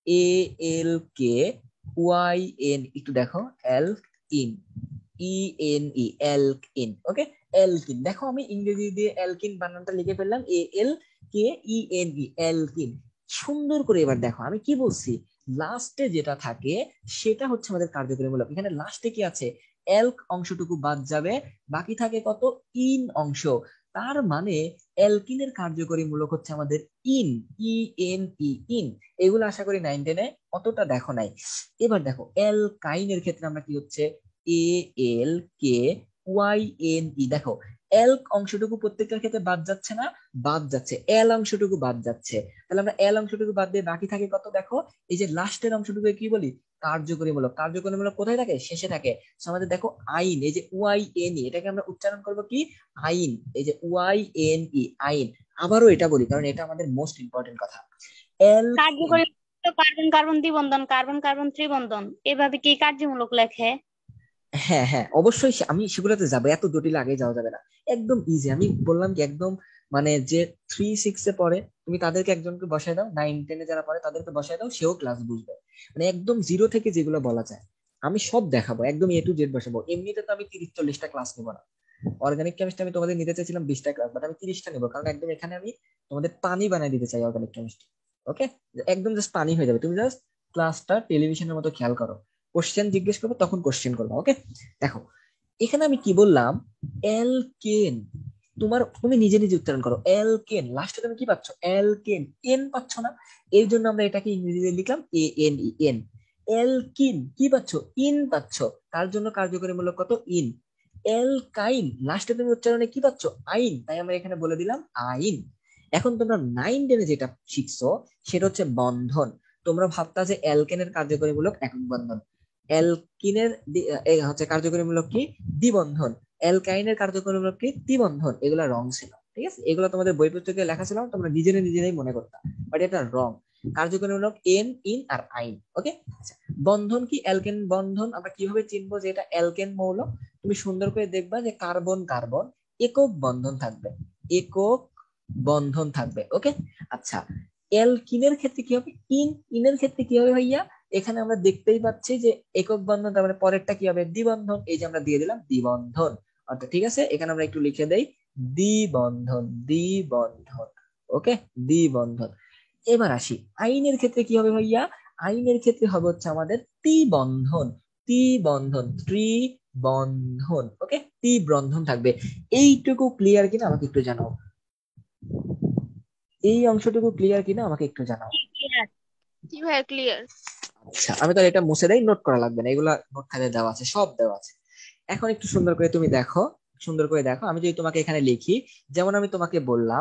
ALKYN, একটু দেখো, alkene, ENE, alkene. Okay, alkene. দেখো আমি ইংরেজি দিয়ে অ্যালকিন বানানটা লিখে ফেললাম, ALKENE, অ্যালকিন। সুন্দর করে এবার দেখো আমি কি বলছি, লাস্টে যেটা থাকে সেটা হচ্ছে আমাদের কার্যকরী মূলক। এখানে লাস্টে কি আছে? অ্যালক অংশটুকু বাদ যাবে, বাকি থাকে কত? ইন অংশ। তার মানে অ্যালকিনের কার্যকরী মূলক হচ্ছে আমাদের ইন, ENE, ইন। এগুলো আশা করি 9-10-এ অতটা দেখো নাই। এবার দেখো অ্যালকাইনের ক্ষেত্রে আমরা কি হচ্ছে, এ এল কে ওয়াই এন ই। দেখো এল অংশটুকু প্রত্যেকটার ক্ষেত্রে বাদ যাচ্ছে না? বাদ যাচ্ছে। এল অংশটুকু বাদ যাচ্ছে। তাহলে আমরা এল অংশটুকু বাদ দিয়ে বাকি থাকে কত? দেখো এই যে লাস্টের অংশটুকু কি বলি? কার্যকরীমূলক। কার্যকরীমূলক কোথায় থাকে? শেষে থাকে। আমাদের দেখো আইন, এই যে ওয়াই এন ই, এটাকে আমরা উচ্চারণ করবো কি? আইন। এই যে ওয়াই এন ই, আইন। আবারও এটা বলি কারণ এটা আমাদের মোস্ট ইম্পর্টেন্ট কথা। এল কার্যকরী কার্বন কার্বন দ্বিবন্ধন, কার্বন কার্বন ত্রিবন্ধন, এভাবে কি কার্যমূলক লেখে? হ্যাঁ হ্যাঁ অবশ্যই আমি সেগুলোতে যাবো, এত জটিল আগে যাওয়া যাবে না। একদম ইজি, আমি বললাম কি একদম মানে যে 3-6 পড়ে তুমি তাদেরকে একজনকে বসায় দাও, 9-10 যারা পড়ে তাদেরকে বসায় দাও, সেও ক্লাস বুঝবে। মানে একদম জিরো থেকে যেগুলো বলা যায় আমি সব দেখাবো, একদম A to Z বসাবো। এমনিতে তো আমি 30-40টা ক্লাস নিবো না। অর্গানিক কেমিস্ট্রি আমি তোমাদের নিতে চাইছিলাম 20টা ক্লাস, বাট আমি 30টা নিবো, কারণ একদম এখানে আমি তোমাদের পানি বানাই দিতে চাই অর্গানিক কেমিস্ট্রি। ওকে, একদম জাস্ট পানি হয়ে যাবে, তুমি জাস্ট ক্লাসটা টেলিভিশনের মতো খেয়াল করো। কোশ্চেন জিজ্ঞেস করবো তখন কোশ্চেন করবো। ওকে, দেখো এখানে আমি কি বললাম? অ্যালকেন। তুমি নিজে নিজে উচ্চারণ করো, অ্যালকেন। লাস্টে তুমি কি পাচ্ছ? অ্যালকেন। এন পাচ্ছ না? এর জন্য আমরা এটাকে ইংরেজিতে লিখলাম ANEN। অ্যালকিন কি পাচ্ছ? ইন পাচ্ছ। তার জন্য কার্যকরীমূলক কত? ইন। অ্যালকাইন, লাস্টে তুমি উচ্চারণে কি পাচ্ছ? আইন, তাই আমরা এখানে বলে দিলাম আইন। এখন তোমরা 9-10 যেটা শিখছো সেটা হচ্ছে বন্ধন। তোমরা ভাবতা যে অ্যালকেনের কার্যকরীমূলক একক বন্ধন, অ্যালকিনের হচ্ছে কার্যকরীমূলক কি? দ্বিবন্ধন। অ্যালকাইনের কার্যকরীমূলক কি? দ্বিবন্ধন। এগুলা রং ছিল, ঠিক আছে? এগুলো তোমাদের বই পুস্তকে লেখা ছিল, তোমরা নিজেরাই মনে করতা, বাট এটা রং। কার্যকরীমূলক এন, ইন আর আইন। ওকে, বন্ধন কি? অ্যালকেন বন্ধন আমরা কিভাবে চিনবো যে এটা অ্যালকেন মৌল? তুমি সুন্দর করে দেখবা যে কার্বন কার্বন একক বন্ধন থাকবে, একক বন্ধন থাকবে। ওকে, আচ্ছা অ্যালকিনের ক্ষেত্রে কি হবে? ইন। ইনের ক্ষেত্রে কি হবে ভাইয়া? এখানে আমরা দেখতেই পাচ্ছি যে একক বন্ধন, তার মানে পরেরটা কি হবে? দ্বিবন্ধন। এই যে আমরা দিয়ে দিলাম দ্বিবন্ধন। অর্থাৎ ঠিক আছে, এখানে আমরা একটু লিখে দেই দ্বিবন্ধন, দ্বিবন্ধন। ওকে, দ্বিবন্ধন। এবার আসি আইনের ক্ষেত্রে কি হবে ভাইয়া? আইনের ক্ষেত্রে হবে হচ্ছে আমাদের ত্রিবন্ধন, ত্রিবন্ধন, ত্রিবন্ধন। ওকে, ত্রিবন্ধন থাকবে। এইটুকু ক্লিয়ার কিনা আমাকে একটু জানাও, এই অংশটুকু ক্লিয়ার কিনা আমাকে একটু জানাও। ক্লিয়ার। জি ভাইয়া, ক্লিয়ার। আচ্ছা আমি তাহলে এটা মুছে দেই, নোট করা লাগবে না, এগুলা নোট খাতে দেওয়া আছে, সব দেওয়া আছে। এখন একটু সুন্দর করে তুমি দেখো, সুন্দর করে দেখো। আমি যদি তোমাকে এখানে লিখি, যেমন আমি তোমাকে বললাম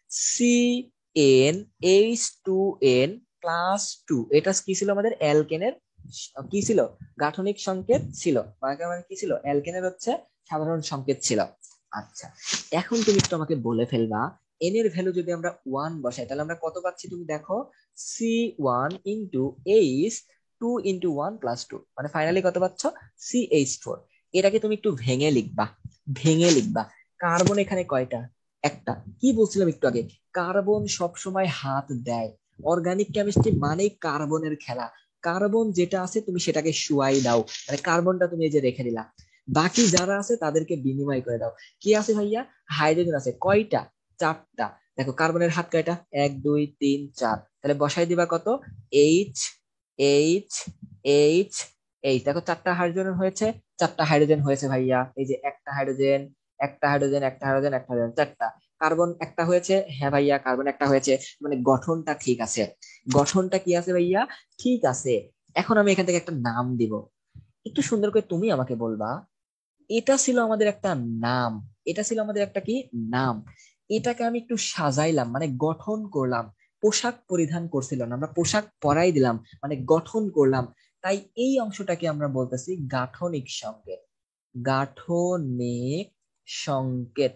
CnH2n+2, এটা কি ছিল আমাদের? অ্যালকেনের কি ছিল? গাঠনিক সংকেত ছিল, মানে কি ছিল? অ্যালকেনের হচ্ছে সাধারণ সংকেত ছিল। আচ্ছা এখন তুমি একটু আমাকে বলে ফেলবা, এন এর ভ্যালু যদি আমরা 1 বসাই তাহলে আমরা কত পাচ্ছি? তুমি দেখো C1 × H 2 × 1 + 2, মানে ফাইনালি কত পাচ্ছ? CH4। এটাকে তুমি একটু ভেঙে লিখবা, ভেঙে লিখবা। কার্বন এখানে কয়টা? একটা। কি বলছিলাম একটু আগে? কার্বন সব সময় হাত দেয়। অর্গানিক কেমিস্ট্রি মানেই কার্বনের খেলা। কার্বন যেটা আছে তুমি সেটাকে শুয়াই দাও, মানে কার্বনটা তুমি এই যে রেখে দিলা, বাকি যারা আছে তাদেরকে বিনিময় করে দাও। কি আছে ভাইয়া? হাইড্রোজেন আছে কয়টা? 4টা। দেখো কার্বনের হাত কয়টা? 1 2 3 4, তাহলে বসাই দিবা কত? H, H, H, H. দেখো 4টা হাইড্রোজেন হয়েছে, 4টা হাইড্রোজেন হয়েছে ভাইয়া। এই যে একটা হাইড্রোজেন, একটা হাইড্রোজেন, একটা হাইড্রোজেন, একটা হাইড্রোজেন, 4টা। কার্বন একটা হয়েছে, হ্যাঁ ভাইয়া কার্বন একটা হয়েছে, মানে গঠনটা ঠিক আছে। গঠনটা কি আছে ভাইয়া? ঠিক আছে। এখন আমি এখান থেকে একটা নাম দিব, একটু সুন্দর করে তুমি আমাকে বলবা, এটা ছিল আমাদের একটা নাম, এটা ছিল আমাদের একটা কি? নাম। এটাকে আমি একটু সাজাইলাম, মানে গঠন করলাম। পোশাক পরিধান করছিল না, আমরা পোশাক পরাই দিলাম, মানে গঠন করলাম। তাই এই অংশটাকে আমরা বলতেছি গাঠনিক সংকেত, গাঠনিক সংকেত।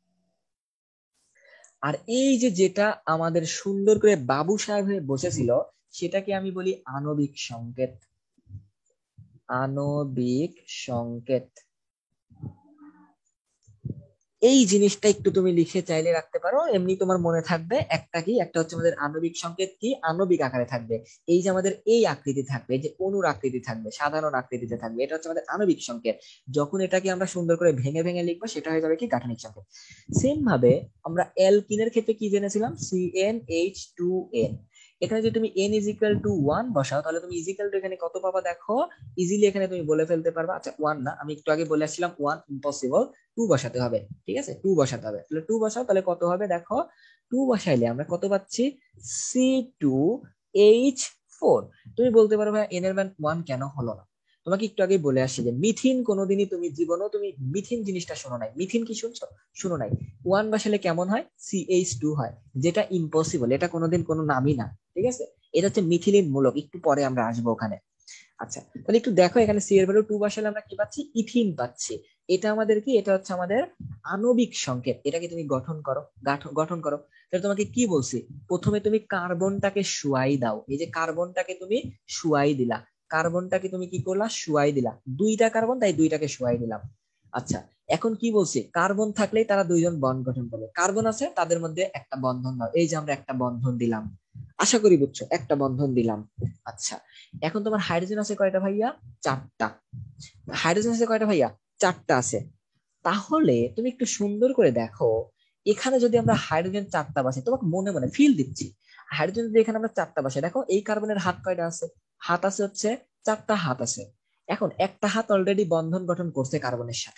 আর এই যে যেটা আমাদের সুন্দর করে বাবু সাহেব হয়ে বসেছিল, সেটাকে আমি বলি আণবিক সংকেত, আণবিক সংকেত। এই জিনিসটা একটু তুমি লিখে চাইলে রাখতে পারো, এমনি তোমার মনে থাকবে। একটা কি? একটা হচ্ছে আমাদের আণবিক সংকেত কি? আণবিক আকারে থাকবে। এই যে আমাদের এই আকৃতি থাকবে, এই যে অণুর আকৃতি থাকবে, সাধারণ আকৃতিতে থাকবে, এটা হচ্ছে আমাদের আণবিক সংকেত। যখন এটাকে আমরা সুন্দর করে ভেঙে ভেঙে লিখবো সেটা হয়ে যাবে কি? গাঠনিক সংকেত। সেম ভাবে আমরা অ্যালকিনের ক্ষেত্রে কি জেনেছিলাম? CnH2n। এখানে যদি তুমি n = 1 বসাও তাহলে তুমি ইজিক্যাল টু এখানে কত পাবা? দেখো ইজিলি এখানে তুমি বলে ফেলতে পারবা। আচ্ছা 1 না, আমি একটু আগে বলে আসছিলাম 1 ইম্পসিবল, 2 বসাতে হবে। ঠিক আছে, 2 বসাতে হবে। তাহলে 2 বসাও, তাহলে কত হবে? দেখো 2 বসাইলে আমরা কত পাচ্ছি? C2H4। তুমি বলতে পারো ভাই এন এর মান 1 কেন হলো না? তোমাকে একটু আগে বলে আসি যে মিথিন কোনোদিনই তুমি জীবনেও তুমি মিথিন জিনিসটা শোনো নাই। মিথিন কি শুনছো? শুনো নাই। ওয়ান বসালে কেমন হয়? CH2 হয়, যেটা ইম্পসিবল, এটা কোনোদিন কোনো নামই না। ঠিক আছে, এটা হচ্ছে মিথিলিন মূলক, একটু পরে আমরা আসবো ওখানে। আচ্ছা, তাহলে একটু দেখো এখানে সি এর ভ্যালু 2 বসালে আমরা কি পাচ্ছি? ইথিন পাচ্ছি। এটা আমাদের কি? এটা হচ্ছে আমাদের আণবিক সংকেত। এটাকে তুমি গঠন করো, গঠন করো। তাহলে তোমাকে কি বলছি? প্রথমে তুমি কার্বনটাকে শুয়াই দাও। এই যে কার্বনটাকে তুমি শুয়াই দিলা, কার্বনটাকে তুমি কি করলা? শুয়াই দিলা। দুইটা কার্বন, তাই দুইটাকে শুয়াই দিলাম। আচ্ছা, এখন কি বলছি? কার্বন থাকলেই তারা দুইজন বন্ড গঠন করবে। কার্বন আছে, তাদের মধ্যে একটা বন্ধন দাও। এই যে আমরা একটা বন্ধন দিলাম, আশা করি বুঝছো, একটা বন্ধন দিলাম। আচ্ছা, এখন তোমার হাইড্রোজেন আছে কয়টা ভাইয়া? 4টা। হাইড্রোজেন আছে কয়টা ভাইয়া? 4টা আছে। তাহলে তুমি একটু সুন্দর করে দেখো, এখানে যদি আমরা হাইড্রোজেন 4টা বসাই, তোমাকে মনে মনে ফিল দিচ্ছি, হাইড্রোজেন যদি এখানে আমরা 4টা বসাই, দেখো এই কার্বনের হাত কয়টা আছে? হাত আছে হচ্ছে 4টা হাত আছে। এখন একটা হাত অলরেডি বন্ধন গঠন করছে কার্বনের সাথে,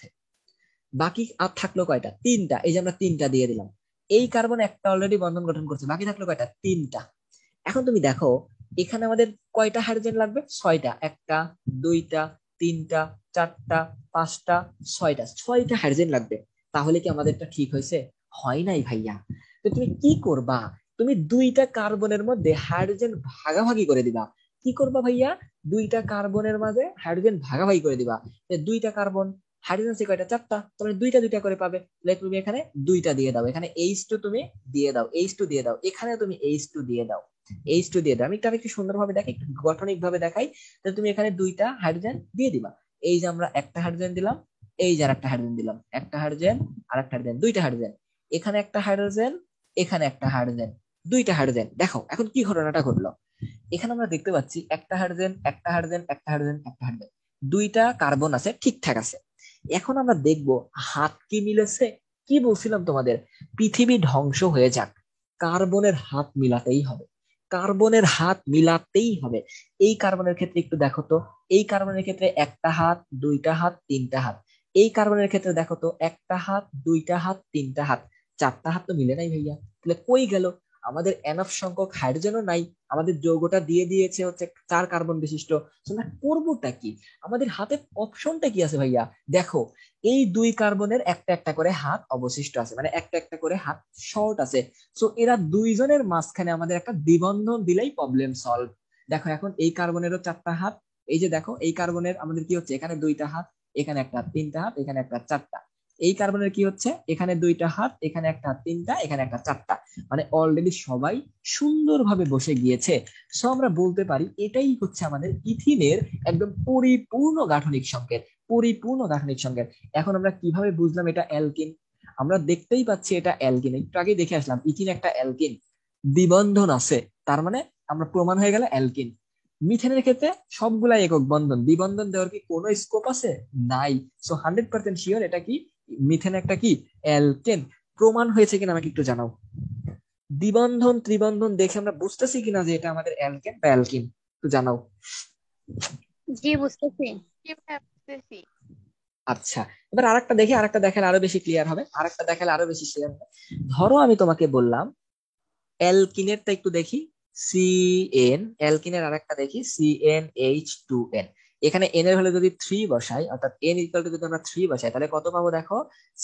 বাকি আর থাকলো কয়টা? 3টা। এই যে আমরা 3টা দিয়ে দিলাম। এই কার্বন একটা অলরেডি বন্ধন গঠন করছে, বাকি থাকলো কয়টা? 3টা। এখন তুমি দেখো এখানে আমাদের কয়টা হাইড্রোজেন লাগবে? 6টা। একটা, দুইটা, তিনটা, চারটা, পাঁচটা, 6টা। 6টা হাইড্রোজেন লাগবে। তাহলে কি আমাদেরটা ঠিক হয়েছে? হয় নাই ভাইয়া। তো তুমি কি করবা? তুমি দুইটা কার্বনের মধ্যে হাইড্রোজেন ভাগাভাগি করে দিবা। কি করবা ভাইয়া? দুইটা কার্বনের মাঝে হাইড্রোজেন ভাগাভাগি করে দিবা। দুইটা কার্বন, হাইড্রোজেন আছে কয়টা? 4টা। তাহলে দুইটা দুইটা করে পাবে। তাহলে তুমি এখানে দুইটা দিয়ে দাও, এখানে H2 তুমি দিয়ে দাও, H2 দিয়ে দাও, এখানে তুমি H2 দিয়ে দাও, H2 দিয়ে দাও। আমি একটু সুন্দরভাবে দেখাই, একটু গঠনিক ভাবে দেখাই। তাহলে তুমি এখানে দুইটা হাইড্রোজেন দিয়ে দিবা। এই যে আমরা একটা হাইড্রোজেন দিলাম, এই যে আর একটা হাইড্রোজেন দিলাম, একটা হাইড্রোজেন আর একটা হাইড্রোজেন, দুইটা হাইড্রোজেন। এখানে একটা হাইড্রোজেন, এখানে একটা হাইড্রোজেন, দুইটা হাইড্রোজেন। দেখো এখন কি ঘটনাটা ঘটলো। এখানে আমরা দেখতে পাচ্ছি একটা হাইড্রোজেন, একটা হাইড্রোজেন, একটা হাইড্রোজেন, একটা হাইড্রোজেন, দুইটা কার্বন আছে, ঠিকঠাক আছে। এখন আমরা দেখব হাত কি মিলেছে। কি বলছিলাম তোমাদের? পৃথিবী ধ্বংস হয়ে যাক, কার্বনের হাত মিলাতেই হবে, কার্বনের হাত মিলাতেই হবে। এই কার্বনের ক্ষেত্রে একটু দেখো তো, এই কার্বনের ক্ষেত্রে একটা হাত, দুইটা হাত, তিনটা হাত। এই কার্বনের ক্ষেত্রে দেখো তো, একটা হাত, দুইটা হাত, তিনটা হাত, 4টা হাত তো মিলে নাই ভাইয়া। তাহলে কই গেল? আমাদের এনাফ সংখ্যক হাইড্রোজেনও নাই, আমাদের যৌগটা দিয়ে দিয়েছে হচ্ছে 4 কার্বন বিশিষ্ট। আমরা করবোটা কি? আমাদের হাতে অপশনটা কি আছে ভাইয়া? দেখো, এই দুই কার্বনের একটা একটা করে হাত অবশিষ্ট আছে, মানে একটা একটা করে হাত শর্ট আছে। সো এরা দুইজনের মাঝখানে আমাদের একটা দ্বিবন্ধন দিলেই প্রবলেম সলভ। দেখো এখন এই কার্বনেরও 4টা হাত। এই যে দেখো এই কার্বনের আমাদের কি হচ্ছে? এখানে দুইটা হাত, এখানে একটা হাত, তিনটা হাত, এখানে একটা, 4টা। এই কার্বনের কি হচ্ছে? এখানে দুইটা হাত, এখানে একটা হাত, তিনটা, এখানে একটা, 4টা। মানে অলরেডি সবাই সুন্দরভাবে বসে গিয়েছে। সো আমরা বলতে পারি এটাই হচ্ছে আমাদের ইথিনের একদম পরিপূর্ণ গাঠনিক সংকেত, পরিপূর্ণ গাঠনিক সংকেত। এখন আমরা কিভাবে বুঝলাম এটা অ্যালকিন? আমরা দেখতেই পাচ্ছি এটা অ্যালকিন, একটু আগে দেখে আসলাম ইথিন একটা অ্যালকিন, দ্বিবন্ধন আছে, তার মানে আমরা প্রমাণ হয়ে গেল অ্যালকিন। মিথেনের ক্ষেত্রে সবগুলাই একক বন্ধন, দ্বিবন্ধন দেওয়ার কি কোনো স্কোপ আছে? নাই। সো 100% শিওর এটা কি? মিথেন একটা কি? অ্যালকেন। প্রমাণ হয়েছে কিনা আমাকে একটু জানাও। দ্বিবন্ধন ত্রিবন্ধন দেখে আমরা বুঝতেছি কিনা যে এটা আমাদের অ্যালকেন বা অ্যালকিন, একটু জানাও। জি, বুঝতেছি। জি ভাইয়া, বুঝতেছি। আচ্ছা, এবার আরেকটা দেখি, আরেকটা দেখালে আরো বেশি ক্লিয়ার হবে, আরেকটা দেখালে আরো বেশি ক্লিয়ার হবে। ধরো আমি তোমাকে বললাম অ্যালকিনেরটা একটু দেখি, CN, অ্যালকিনের আরেকটা দেখি CnH2n। এখানে n এর ভ্যালু যদি 3 বসাই, অর্থাৎ n ইকুয়াল টু যদি আমরা 3 বসাই, তাহলে কত পাবো দেখো?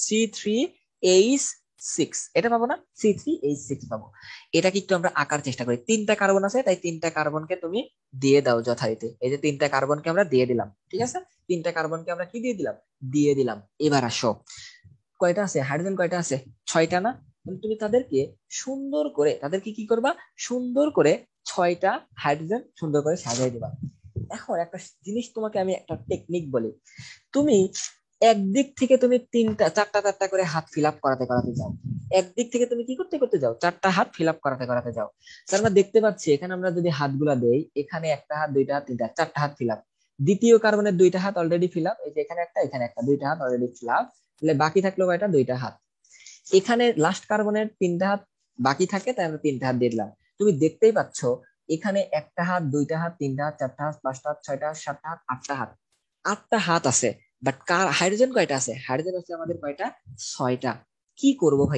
C3H6, এটা পাবো না? C3H6 পাবো। এটাকে একটু আমরা আঁকার চেষ্টা করি। 3টা কার্বন আছে, তাই 3টা কার্বনকে তুমি দিয়ে দাও যথারীতি। এই যে 3টা কার্বনকে আমরা দিয়ে দিলাম, ঠিক আছে? 3টা কার্বনকে আমরা কি দিয়ে দিলাম? দিয়ে দিলাম। এবার আসো, কয়টা আছে হাইড্রোজেন? কয়টা আছে? 6টা না? তুমি তাদেরকে সুন্দর করে, তাদেরকে কি করবা? সুন্দর করে 6টা হাইড্রোজেন সুন্দর করে সাজিয়ে দিবা। এখন একটা জিনিস তোমাকে আমি একটা টেকনিক বলি। তুমি একদিক থেকে তুমি 3টা 4টা 4টা করে হাত ফিল আপ করাতে করাতে যাও, একদিক থেকে তুমি কি করতে করতে যাও? 4টা হাত ফিল আপ করাতে করাতে যাও। তার আমরা দেখতে পাচ্ছি এখানে আমরা যদি হাতগুলা দেই, এখানে একটা হাত, দুইটা হাত, তিনটা, 4টা হাত ফিল আপ। দ্বিতীয় কার্বনের 2টা হাত অলরেডি ফিল আপ, এই যে এখানে একটা, এখানে একটা, 2টা হাত অলরেডি ফিল আপ। তাহলে বাকি থাকলো কয়টা? 2টা হাত। এখানে লাস্ট কার্বনের 3টা হাত বাকি থাকে, তাই আমরা 3টা হাত দিয়ে দিলাম। তুমি দেখতেই পাচ্ছ এখানে একটা হাত, 2টা হাত, 3টা হাত, 4টা হাত, 5টা হাত, 6টা হাত, 7টা হাত, 8টা হাত। 8টা হাত আছে, বাট কার হাইড্রোজেন কয়টা আছে? হাইড্রোজেন আছে আমাদের কয়টা? 6টা। কি করব ভাইয়া?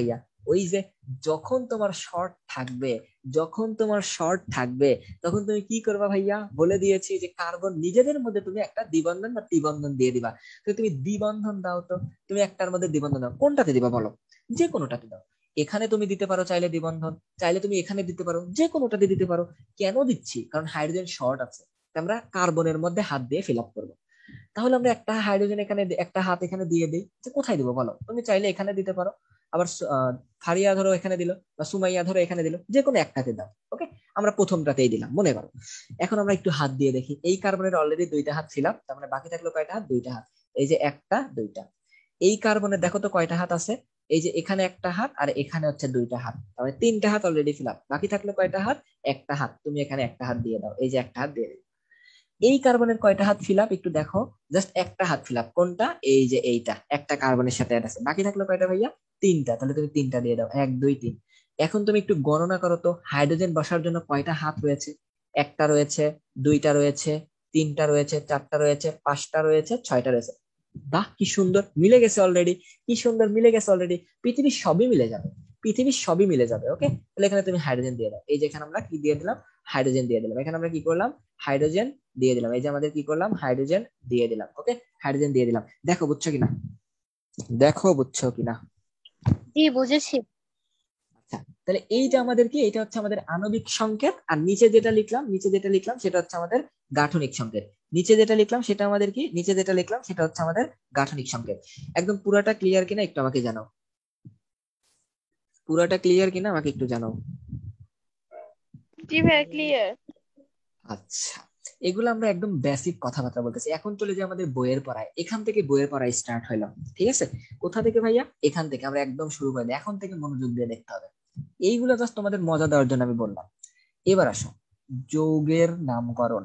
ওই যে যখন তোমার শর্ট থাকবে, যখন তোমার শর্ট থাকবে তখন তুমি কি করবা ভাইয়া, বলে দিয়েছি যে কার্বন নিজেদের মধ্যে তুমি একটা দ্বিবন্ধন বা ত্রিবন্ধন দিয়ে দিবা। তো তুমি দ্বিবন্ধন দাও, তো তুমি একটার মধ্যে দ্বিবন্ধন দাও, কোনটাতে দিবা বলো? যে কোনোটাতে দাও। এখানে তুমি দিতে পারো চাইলে দ্বিবন্ধন, চাইলে তুমি এখানে দিতে পারো, যে কোনোটাতে দিতে পারো। কেন দিচ্ছি? কারণ হাইড্রোজেন শর্ট আছে, আমরা কার্বনের মধ্যে হাত দিয়ে ফিল আপ করবো। তাহলে আমরা একটা হাইড্রোজেন এখানে, একটা হাত এখানে দিয়ে দিই, যে কোথায় দিব বলো? তুমি চাইলে এখানে দিতে পারো, আবার ফারিয়া ধরো এখানে দিল, বা সুমাইয়া ধরো এখানে দিল, যে কোনো একটাতে দাও। ওকে, আমরা প্রথমটাতেই দিলাম মনে করো। এখন আমরা একটু হাত দিয়ে দেখি, এই কার্বনের অলরেডি দুইটা হাত ছিলাম, তার মানে বাকি থাকলো কয়টা হাত? দুইটা হাত। এই যে একটা দুইটা। এই কার্বনের দেখো তো কয়টা হাত আছে? এই যে এখানে একটা হাত আর এখানে হচ্ছে দুইটা হাত, তাহলে তিনটা হাত অলরেডি ফিল আপ। বাকি থাকলো কয়টা হাত? একটা হাত। তুমি এখানে একটা হাত দিয়ে দাও, এই যে একটা হাত দিয়ে দাও। এই কার্বনের কয়টা হাত ফিল আপ একটু দেখো, জাস্ট একটা হাত ফিল আপ। কোনটা? এই যে এইটা, একটা কার্বনের সাথে অ্যাড আছে। বাকি থাকলো কয়টা ভাইয়া? তিনটা। তাহলে তুমি তিনটা দিয়ে দাও, 1 2 3। এখন তুমি একটু গণনা করো তো, হাইড্রোজেন বসার জন্য কয়টা হাত রয়েছে? একটা রয়েছে, দুইটা রয়েছে, তিনটা রয়েছে, চারটা রয়েছে, পাঁচটা রয়েছে, ছয়টা রয়েছে। বাহ, কি সুন্দর মিলে গেছে অলরেডি, কি সুন্দর মিলে গেছে অলরেডি। পৃথিবীর সবই মিলে যাবে, পৃথিবীর সবই মিলে যাবে। ওকে, তাহলে এখানে তুমি হাইড্রোজেন দিয়ে দাও। এই যে এখানে আমরা কি দিয়ে দিলাম? হাইড্রোজেন দিয়ে দিলাম। এখানে আমরা কি করলাম? হাইড্রোজেন দিয়ে দিলাম। এই যে আমাদের কি করলাম? হাইড্রোজেন দিয়ে দিলাম। ওকে, হাইড্রোজেন দিয়ে দিলাম। দেখো বুঝছো কিনা, দেখো বুঝছো কিনা? জি, বুঝেছি। আচ্ছা, তাহলে এইটা আমাদের কি, এটা হচ্ছে আমাদের আণবিক সংকেত। আর নিচে যেটা লিখলাম, নিচে যেটা লিখলাম সেটা হচ্ছে আমাদের গাঠনিক সংকেত। নিচে যেটা লিখলাম সেটা আমাদের কি, নিচে যেটা লিখলাম সেটা হচ্ছে আমাদের গাঠনিক সংকেত। একদম পুরাটা ক্লিয়ার কিনা একটু আমাকে জানাও, পুরাটা ক্লিয়ার কিনা আমাকে একটু জানাও। জি ভাইয়া, ক্লিয়ার। আচ্ছা, এগুলো আমরা একদম বেসিক কথাবার্তা বলতেছি। এখন চলে যে আমাদের বইয়ের পড়ায়, এখান থেকে বইয়ের পড়ায় স্টার্ট হইলো। ঠিক আছে, কোথা থেকে ভাইয়া? এখান থেকে আমরা একদম শুরু করে দিই। এখন থেকে মনোযোগ দিয়ে দেখতে হবে। এইগুলো জাস্ট তোমাদের মজা দেওয়ার জন্য আমি বললাম। এবার আসো, যৌগের নামকরণ,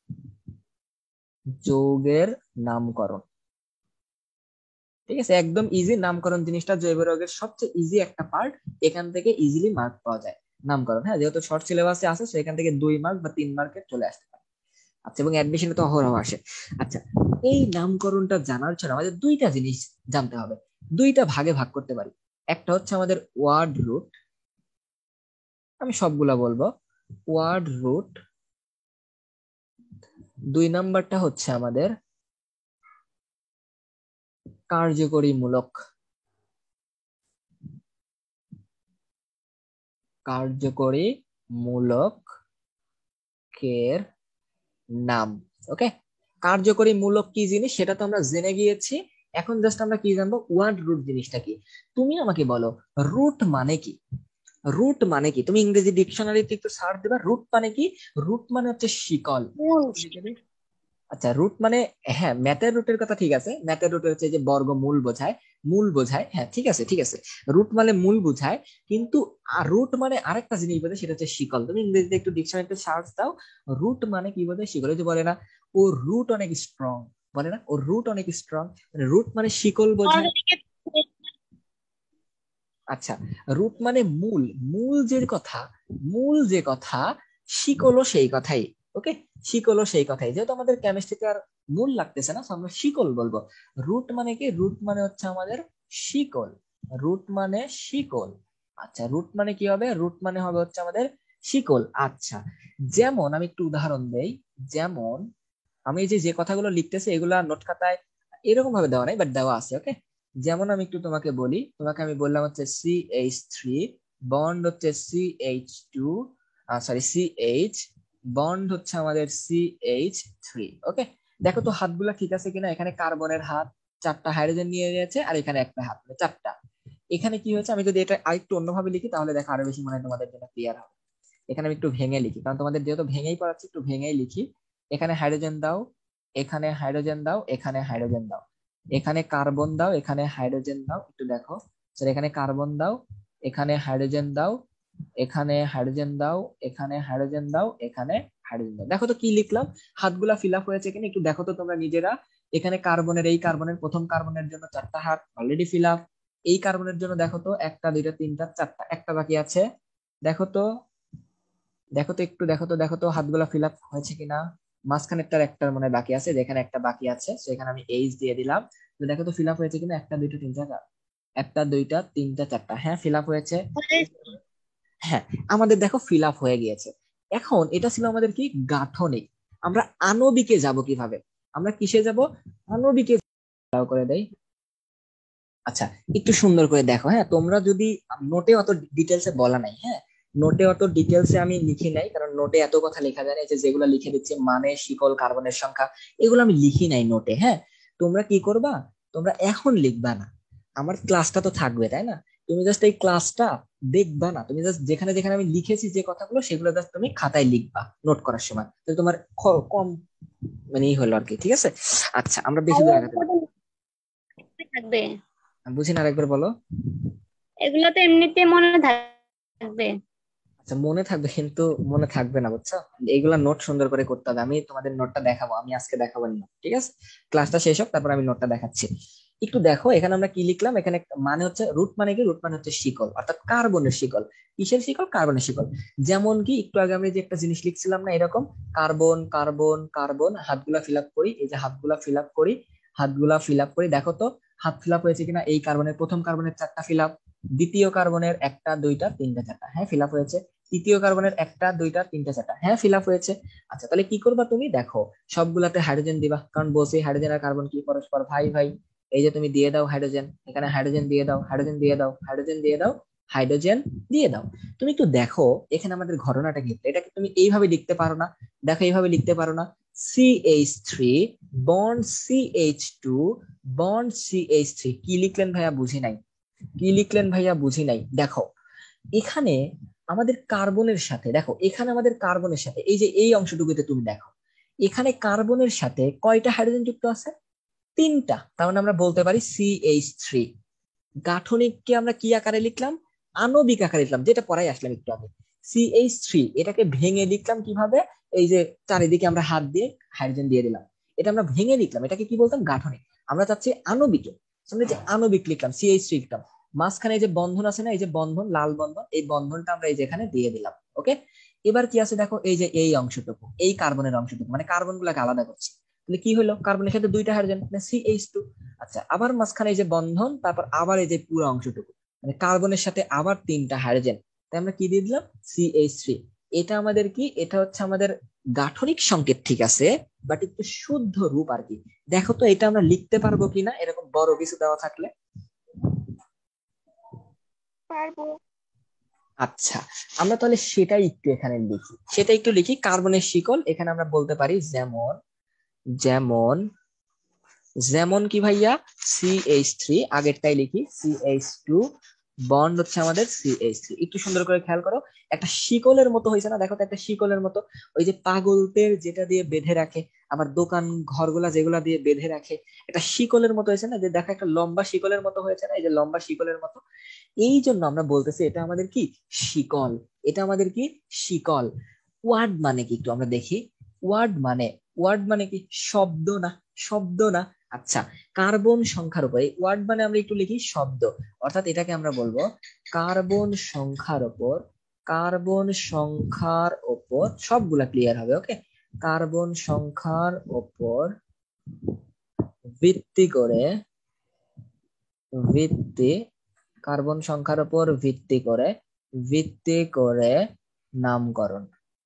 যৌগের নামকরণ। ঠিক আছে, একদম ইজি নামকরণ জিনিসটা জৈব রোগের সবচেয়ে ইজি একটা পার্ট। এখান থেকে ইজিলি মার্ক পাওয়া যায়। নামকরণ, হ্যাঁ, যেহেতু শর্ট সিলেবাসে আছে সেখান থেকে 2 মার্ক বা 3 মার্কের চলে আসতে পারে। আচ্ছা, এবং অ্যাডমিশনে তো অহরহ আসে। আচ্ছা, এই নামকরণটা জানার জন্য আমাদের দুইটা জিনিস জানতে হবে, দুইটা ভাগে ভাগ করতে পারি। একটা হচ্ছে আমাদের ওয়ার্ড রুট, আমি সবগুলা বলবো, ওয়ার্ড রুট। 2 নাম্বারটা হচ্ছে আমাদের কার্যকরী মূলক, কার্যকরী মূলকের নাম। ওকে, কার্যকরী মূলক কি জিনিস সেটা তো আমরা জেনে গিয়েছি। এখন জাস্ট আমরা কি জানবো? ওয়ার্ড রুট জিনিসটা কি। তুমি আমাকে বলো, রুট মানে কি? রুট মানে কি? তুমি ইংরেজি ডিকশনারিতে একটু সার্চ দিবা, রুট মানে কি। রুট মানে হচ্ছে শিকল। মূল। আচ্ছা, রুট মানে, হ্যাঁ, ম্যাথের রুটের কথা ঠিক আছে, ম্যাথের রুট হচ্ছে যে বর্গমূল বোঝায়, মূল বোঝায়, হ্যাঁ ঠিক আছে ঠিক আছে। রুট মানে মূল বোঝায়, কিন্তু রুট মানে আরেকটা জিনিস বোঝায়, সেটা হচ্ছে শিকল। তুমি ইংরেজিতে একটু ডিকশনারিতে সার্চ দাও, রুট মানে কি বোঝায়, শিকল। যে বলে না, ও রুট অনেক স্ট্রং, বলে না ও রুট অনেক স্ট্রং, মানে রুট মানে শিকল বোঝায়। অলরেডি। আচ্ছা, রুট মানে মূল, মূল যে কথা, মূল যে কথা, শিকলও সেই কথাই। ওকে, শিকলও সেই কথাই। যেহেতু আমাদের কেমিস্ট্রিতে আর মূল লাগতেছে না, তো আমরা শিকল বলবো। রুট মানে কি? রুট মানে হচ্ছে আমাদের শিকল, রুট মানে শিকল। আচ্ছা, রুট মানে কি হবে? রুট মানে হবে হচ্ছে আমাদের শিকল। আচ্ছা, যেমন আমি একটু উদাহরণ দেই। যেমন আমি এই যে যে কথাগুলো লিখতেছি এগুলা নোট খাতায় এরকম ভাবে দেওয়া নাই, বাট দেওয়া আছে। ওকে, যেমন আমি একটু তোমাকে বলি, তোমাকে আমি বললাম হচ্ছে CH3 বন্ড হচ্ছে CH2, সরি CH বন্ড হচ্ছে আমাদের CH3। ওকে, দেখো তো হাতগুলা ঠিক আছে কিনা। এখানে কার্বনের হাত, 4টা হাইড্রোজেন নিয়ে নিয়েছে, আর এখানে একটা হাত, মানে 4টা। এখানে কি হয়েছে, আমি যদি এটা আরেকটু অন্যভাবে লিখি তাহলে দেখো আরো বেশি মানে তোমাদের জন্য ক্লিয়ার হবে। এখানে আমি একটু ভেঙে লিখি, কারণ তোমাদের যেহেতু ভেঙেই পড়াচ্ছি একটু ভেঙেই লিখি। এখানে হাইড্রোজেন দাও, এখানে হাইড্রোজেন দাও, এখানে হাইড্রোজেন দাও, এখানে কার্বন দাও, এখানে হাইড্রোজেন দাও। একটু দেখো স্যার, এখানে কার্বন দাও, এখানে হাইড্রোজেন দাও, এখানে হাইড্রোজেন দাও, এখানে হাইড্রোজেন দাও, এখানে হাইড্রোজেন দাও। দেখো তো কি লিখলাম, হাতগুলা ফিল আপ হয়েছে কিনা একটু দেখো তো তোমরা নিজেরা। এখানে কার্বনের, এই কার্বনের প্রথম কার্বনের জন্য 4টা হাত অলরেডি ফিল আপ। এই কার্বনের জন্য দেখো তো 1টা 2টা 3টা 4টা, একটা বাকি আছে। দেখো তো, দেখো তো একটু দেখো তো, দেখো তো হাতগুলা ফিল আপ হয়েছে কিনা। মাঝখানেরটার একটার মনে হয় বাকি আছে, যেখানে একটা বাকি আছে সেখানে আমি এইচ দিয়ে দিলাম। তো দেখো তো ফিল আপ হয়েছে কিনা, 1 2 3 4। একটা দুইটা তিনটা চারটা, হ্যাঁ ফিল আপ হয়েছে। হ্যাঁ, আমাদের দেখো ফিল আপ হয়ে গিয়েছে। এখন এটা ছিল আমাদের কি গাঠনিক। আমরা আণবিকে যাব কিভাবে? আমরা কিসে যাব? আণবিকে করে দেই। আচ্ছা, একটু সুন্দর করে দেখো, হ্যাঁ তোমরা যদি, নোটে অত ডিটেলসে বলা নাই, হ্যাঁ নোটে অত ডিটেলসে আমি লিখি নাই, কারণ নোটে এত কথা লেখা যায় না। এই যে যেগুলো লিখে দিচ্ছে মানে, শিকল, কার্বনের সংখ্যা, এগুলো আমি লিখি নাই নোটে। হ্যাঁ, তোমরা কি করবা, তোমরা এখন লিখবা না, আমার ক্লাসটা তো থাকবে তাই না? তুমি জাস্ট এই ক্লাসটা দেখবা না, তুমি জাস্ট যেখানে যেখানে আমি লিখেছি যে কথাগুলো, সেগুলো জাস্ট তুমি খাতায় লিখবা নোট করার সময়, তাহলে তোমার কম মানে ই হলো আর কি, ঠিক আছে? আচ্ছা, আমরা বেশি দূর আগাতে পারি। থাকবে, বুঝি না, আরেকবার বলো। এগুলো তো এমনিতে মনে থাকবে। আচ্ছা, মনে থাকবে কিন্তু মনে থাকবে না, বুঝছো? এইগুলা নোট সুন্দর করে করতে হবে। আমি তোমাদের নোটটা দেখাবো, আমি আজকে দেখাবো না, ঠিক আছে? ক্লাসটা শেষ হোক, তারপর আমি নোটটা দেখাচ্ছি। একটু দেখো এখানে আমরা কি লিখলাম। এখানে মানে হচ্ছে রুট, মানে কি রুট মানে হচ্ছে শিকল, অর্থাৎ কার্বনের শিকল। কিসের শিকল? কার্বনের শিকল। যেমন কি একটু আগে আমরা যে একটা জিনিস লিখছিলাম না, এরকম কার্বন কার্বন কার্বন, হাতগুলা ফিল আপ করি, এই যে হাতগুলা ফিল আপ করি, হাতগুলা ফিল আপ করি, দেখো তো হাত ফিল আপ হয়েছে কিনা। এই কার্বনের প্রথম কার্বনের চারটা ফিল আপ, দ্বিতীয় কার্বনের একটা দুইটা তিনটা চারটা, হ্যাঁ ফিল আপ হয়েছে। তৃতীয় কার্বনের একটা দুইটা তিনটা চারটা, হ্যাঁ ফিল আপ হয়েছে। আচ্ছা, তাহলে কি করবা তুমি? দেখো সবগুলাতে হাইড্রোজেন দিবা, কারণ বলছি হাইড্রোজেন আর কার্বন কি পরস্পর ভাই ভাই। এই যে তুমি দিয়ে দাও হাইড্রোজেন, এখানে হাইড্রোজেন দিয়ে দাও, হাইড্রোজেন দিয়ে দাও, হাইড্রোজেন দিয়ে দাও, হাইড্রোজেন দিয়ে দাও। তুমি একটু দেখো এখানে আমাদের ঘটনাটা কি, এটাকে তুমি এইভাবে লিখতে পারো না? দেখো এইভাবে লিখতে পারো না, CH3 bond CH2 bond CH3। কি লিখলেন ভাইয়া বুঝি নাই, কি লিখলেন ভাইয়া বুঝি নাই। দেখো এখানে আমাদের কার্বনের সাথে, দেখো এখানে আমাদের কার্বনের সাথে, এই যে এই অংশটুকুতে তুমি দেখো, এখানে কার্বনের সাথে কয়টা হাইড্রোজেন যুক্ত আছে? তিনটা। তার মানে আমরা বলতে পারি CH3। গাঠনিককে আমরা কি আকারে লিখলাম? আণবিক আকারে লিখলাম, যেটা পড়াই আসলাম একটু আগে। CH3 এটাকে ভেঙে লিখলাম কিভাবে? এই যে চারিদিকে আমরা হাত দিয়ে হাইড্রোজেন দিয়ে দিলাম, এটা আমরা ভেঙে লিখলাম, এটাকে কি বলতাম? গাঠনিক। আমরা চাচ্ছি আণবিকে, আমরা যে আণবিক লিখলাম, CH3 লিখলাম, মাঝখানে এই যে বন্ধন আছে না, এই যে বন্ধন, লাল বন্ধন, এই বন্ধনটা আমরা এই যে এখানে দিয়ে দিলাম। ওকে, এবার কি আছে দেখো, এই যে এই অংশটুকু, এই কার্বনের অংশটুকু, মানে কার্বন গুলাকে আলাদা করছি, তাহলে কি হলো? কার্বনের সাথে দুইটা হাইড্রোজেন, মানে CH2। আচ্ছা, আবার মাঝখানে এই যে বন্ধন, তারপর আবার এই যে পুরো অংশটুকু, মানে কার্বনের সাথে আবার তিনটা হাইড্রোজেন, তাই আমরা কি দিয়ে দিলাম? CH3। এটা আমাদের কি, এটা হচ্ছে আমাদের গাঠনিক সংকেত, ঠিক আছে, বাট একটু শুদ্ধ রূপ আর কি। দেখো তো এটা আমরা লিখতে পারবো কিনা এরকম বড় কিছু দেওয়া থাকলে। পারবো। আচ্ছা, আমরা তাহলে সেটাই একটু এখানে লিখি, সেটা একটু লিখি। কার্বনের শিকল এখানে আমরা বলতে পারি যেমন, যেমন, যেমন কি ভাইয়া? CH3, আগেরটাই লিখি, CH2 বন্ড হচ্ছে আমাদের CH3। একটু সুন্দর করে খেয়াল করো, একটা শিকলের মতো হয়েছে না? দেখো তো একটা শিকলের মতো, ওই যে পাগলদের যেটা দিয়ে বেঁধে রাখে, আবার দোকান ঘরগুলা যেগুলা দিয়ে বেঁধে রাখে, একটা শিকলের মতো হয়েছে না? যে দেখো একটা লম্বা শিকলের মতো হয়েছে না, এই যে লম্বা শিকলের মতো। এই জন্য আমরা বলতেছি এটা আমাদের কি শিকল, এটা আমাদের কি শিকল। ওয়ার্ড মানে কি একটু আমরা দেখি। ওয়ার্ড মানে, ওয়ার্ড মানে কি? শব্দ না, শব্দ না। আচ্ছা, কার্বন সংখ্যার উপর, এই ওয়ার্ড মানে আমরা একটু লিখি শব্দ, অর্থাৎ এটাকে আমরা বলবো কার্বন সংখ্যার উপর, কার্বন সংখ্যার উপর, সবগুলা ক্লিয়ার হবে। ওকে, কার্বন সংখ্যার উপর ভিত্তি করে, ভিত্তি, কার্বন সংখ্যার উপর ভিত্তি করে, ভিত্তি করে নামকরণ।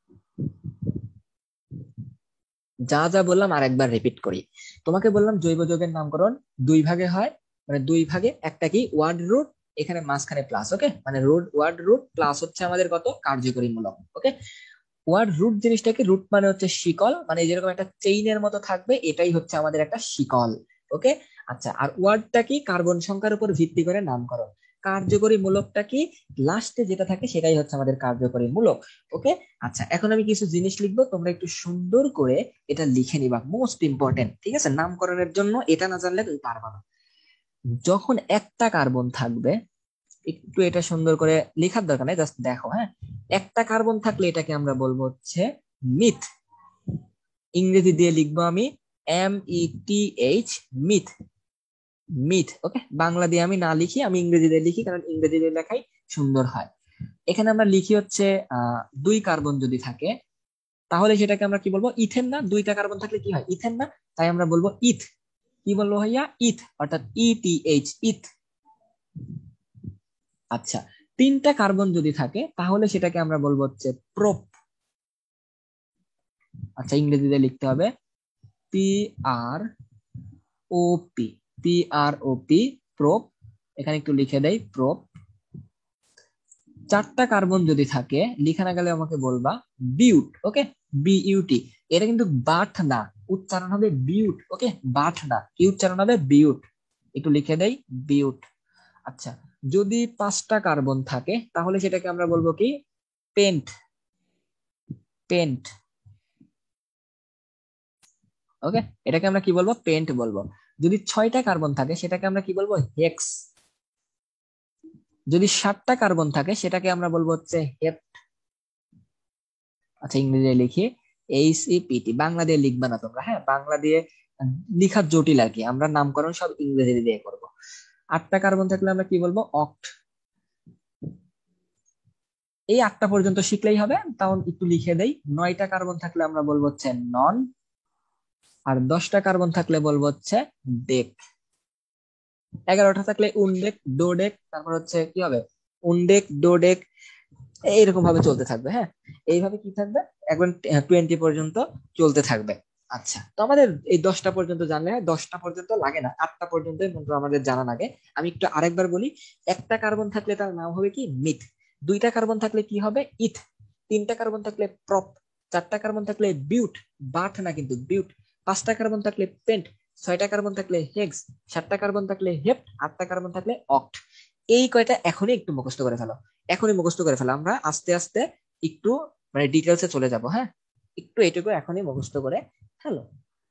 যা যা বললাম আরেকবার রিপিট করি। তোমাকে বললাম জৈব যৌগের নামকরণ দুই ভাগে হয়, মানে দুই ভাগে, একটা কি ওয়ার্ড রুট, এখানে মাঝখানে প্লাস। ওকে, মানে রুট, ওয়ার্ড রুট প্লাস হচ্ছে আমাদের কত? কার্যকরী মূলক। ওকে, ওয়ার্ড রুট জিনিসটাকে, রুট মানে হচ্ছে শিকল, মানে যেরকম একটা চেইনের মতো থাকবে, এটাই হচ্ছে আমাদের একটা শিকল। ওকে, আচ্ছা, আর ওয়ার্ডটা কি? কার্বন সংখ্যার উপর ভিত্তি করে নামকরণ। কার্যকরী মূলকটা কি? লাস্টে যেটা থাকে সেটাই হচ্ছে আমাদের কার্যকরী মূলক। ওকে, আচ্ছা, এখন আমি কিছু জিনিস লিখবো, তোমরা একটু সুন্দর করে এটা লিখে নিবা, মোস্ট ইম্পর্টেন্ট, ঠিক আছে? নামকরণের জন্য এটা না জানলে তুমি পারবা না। যখন একটা কার্বন থাকবে, একটু এটা সুন্দর করে লেখার দরকার নেই, জাস্ট দেখো, হ্যাঁ, একটা কার্বন থাকলে এটাকে আমরা বলবো হচ্ছে মিথ। ইংরেজি দিয়ে লিখবো আমি METH, meth, meth. Okay, Bangla দিয়ে আমি না লিখি, আমি ইংরেজি দিয়ে লিখি, কারণ ইংরেজি দিয়ে লেখাই সুন্দর হয়। এখানে আমরা লিখি হচ্ছে দুই কার্বন যদি থাকে, তাহলে সেটাকে আমরা কি বলবো? ইথেন না? দুইটা কার্বন থাকলে কি হয়? ইথেন না? তাই আমরা বলবো ইথ। কি বলবো ভাইয়া? ইথ, অর্থাৎ ETH, ইথ। আচ্ছা, 3টা কার্বন যদি থাকে তাহলে সেটাকে আমরা বলবো হচ্ছে প্রোপ। আচ্ছা, ইংরেজিতে লিখতে হবে P R O P, P R O P, prop. এখানে একটু লিখে দেই প্রোপ। 4টা কার্বন যদি থাকে, লিখে না গেলে আমাকে বলবা বিউট। ওকে, বিইউটি। এটা কিন্তু বাট না, উচ্চারণ হবে বিউট। ওকে, বাট না, কি উচ্চারণ হবে? বিউট। একটু লিখে দেই বিউট। আচ্ছা, যদি 5টা কার্বন থাকে তাহলে সেটাকে আমরা বলবো কি? Paint, paint. ওকে, এটাকে আমরা কি বলবো? পেন্ট বলবো। যদি 6টা কার্বন থাকে সেটাকে আমরা কি বলবো? হেক্স। যদি 7টা কার্বন থাকে সেটাকে আমরা বলবো হচ্ছে হেপ। আচ্ছা, ইংরেজি লিখি HEPT। বাংলা দিয়ে লিখবা না তোমরা, হ্যাঁ? বাংলা দিয়ে লিখা জটিল আর কি, আমরা নামকরণ সব ইংরেজি দিয়ে করব। 8টা কার্বন থাকলে আমরা কি বলবো? অক্ট। এই 8টা পর্যন্ত শিখলেই হবে। তাহলে একটু লিখে দেই, 9টা কার্বন থাকলে আমরা বলবো হচ্ছে নন, আর 10টা কার্বন থাকলে বলবো হচ্ছে ডেক। 11টা থাকলে উনডেক, ডোডেক, তারপর হচ্ছে কি হবে? উনডেক, ডোডেক, এইরকম ভাবে চলতে থাকবে। হ্যাঁ, এইভাবে কি থাকবে? একবার 20 পর্যন্ত চলতে থাকবে। আচ্ছা, তো আমাদের এই 10টা পর্যন্ত জানলে হয়। 10টা পর্যন্ত লাগে না, 8টা পর্যন্ত আমাদের জানা লাগে। আমি একটু আরেকবার বলি। একটা কার্বন থাকলে তার নাম হবে কি? মিথ। 2টা কার্বন থাকলে কি হবে? ইথ। 3টা কার্বন থাকলে প্রপ। 4টা কার্বন থাকলে বিউট, বাট না কিন্তু বিউট। 5টা কার্বন থাকলে পেন্ট। 6টা কার্বন থাকলে হেক্স। 7টা কার্বন থাকলে হেপ্ট। 8টা কার্বন থাকলে অক্ট। এই কয়টা এখনই একটু মুখস্থ করে ফেলো, এখনই মুখস্থ করে ফেলো। আমরা আস্তে আস্তে একটু মানে ডিটেলসে চলে যাব। হ্যাঁ, একটু এটুকু এখনই মুখস্থ করে ফেলো।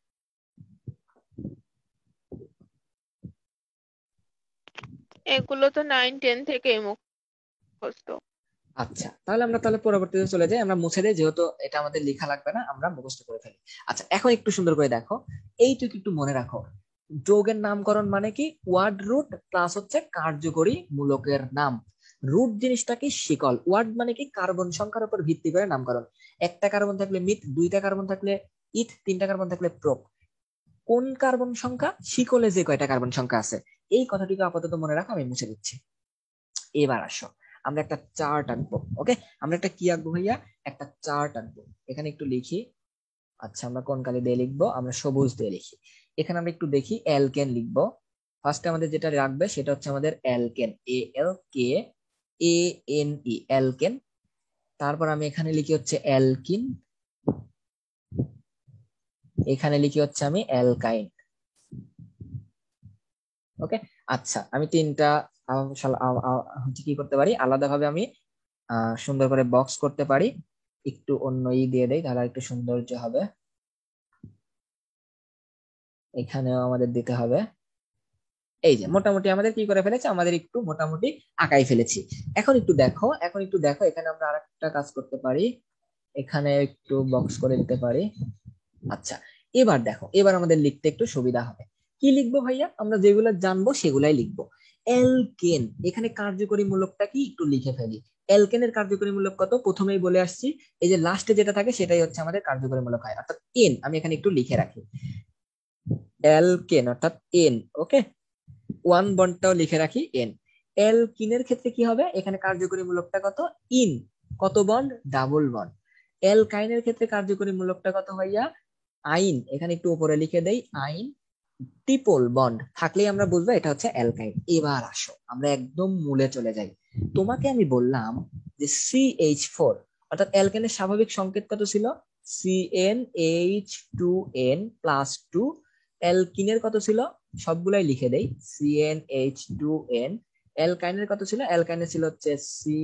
এগুলো তো 9-10 থেকেই মুখস্থ। আচ্ছা, তাহলে আমরা পরবর্তীতে চলে যাই। আমরা মুছে দেই, যেহেতু এটা আমাদের লেখা লাগবে না, আমরা মুখস্থ করে ফেলি। আচ্ছা, এখন একটু সুন্দর করে দেখো, এইটুকু একটু মনে রাখো। যৌগের নামকরণ মানে কি? ওয়ার্ড রুট প্লাস হচ্ছে কার্যকরী মূলকের নাম। রুট জিনিসটা কি? শিকল। ওয়ার্ড মানে কি? কার্বন সংখ্যার উপর ভিত্তি করে নামকরণ। একটা কার্বন থাকলে মিথ, 2টা কার্বন থাকলে ইথ, 3টা কার্বন থাকলে প্রোপ। কোন কার্বন সংখ্যা? শিকলে যে কয়টা কার্বন সংখ্যা আছে, এই কথাটিকে আপাতত মনে রাখো। আমি মুছে দিচ্ছি। এবার আসো, আমরা একটা চার্ট আঁকবো। ওকে, আমরা একটা কি আঁকবো ভাইয়া? একটা চার্ট আঁকবো। এখানে একটু লিখি। আচ্ছা, আমরা কোন কালি দিয়ে লিখবো? আমরা সবুজ দিয়ে লিখি। এখানে আমরা একটু দেখি, অ্যালকেন লিখবো। ফার্স্টে আমাদের যেটা রাখবে সেটা হচ্ছে আমাদের অ্যালকেন, ALKANE, অ্যালকেন। তারপর আমি এখানে লিখি হচ্ছে অ্যালকিন, এখানে লিখি হচ্ছে আমি অ্যালকাইন। ওকে, আচ্ছা, আমি 3টা হচ্ছে কি করতে পারি, আলাদাভাবে আমি সুন্দর করে বক্স করতে পারি। একটু অন্য দিয়ে দেই, তাহলে একটু সৌন্দর্য হবে। এখানেও আমাদের দিতে হবে। এই যে মোটামুটি আমাদের কি করে ফেলেছে, আমাদের একটু মোটামুটি আঁকাই ফেলেছি। এখন একটু দেখো, এখানে আমরা আরেকটা কাজ করতে পারি। এখানে একটু বক্স করে দিতে পারি। আচ্ছা, এবার দেখো, এবার আমাদের লিখতে একটু সুবিধা হবে। কি লিখবো ভাইয়া? আমরা যেগুলো জানবো সেগুলাই লিখবো। অ্যালকেন, এখানে কার্যকরী মূলকটা কি একটু লিখে ফেলি। অ্যালকেনের কার্যকরী মূলক কত? প্রথমেই বলে আসছি, এই যে লাস্টে যেটা থাকে সেটাই হচ্ছে আমাদের কার্যকরী মূলক হয়, অর্থাৎ এন। আমি এখানে একটু লিখে রাখি অ্যালকেন অর্থাৎ এন। ওকে, 1 বন্ডটাও লিখে রাখি এন। অ্যালকিনের ক্ষেত্রে কি হবে? এখানে কার্যকরী মূলকটা কত? ইন। কত বন্ড? Double bond. অ্যালকাইনের ক্ষেত্রে কার্যকরী মূলকটা কত ভাইয়া? আইন। এখানে একটু উপরে লিখে দেই আইন। ট্রিপল বন্ড থাকলেই আমরা বুঝবো এটা হচ্ছে অ্যালকাইন। এবার আসো, আমরা একদম মূলে চলে যাই। তোমাকে আমি বললাম যে CH4, অর্থাৎ অ্যালকেনের স্বাভাবিক সংকেত কত ছিল? CnH2n+2। অ্যালকিনের কত ছিল? সবগুলাই লিখে দেই, CnH2n। অ্যালকাইনের কত ছিল? অ্যালকাইনের ছিল হচ্ছে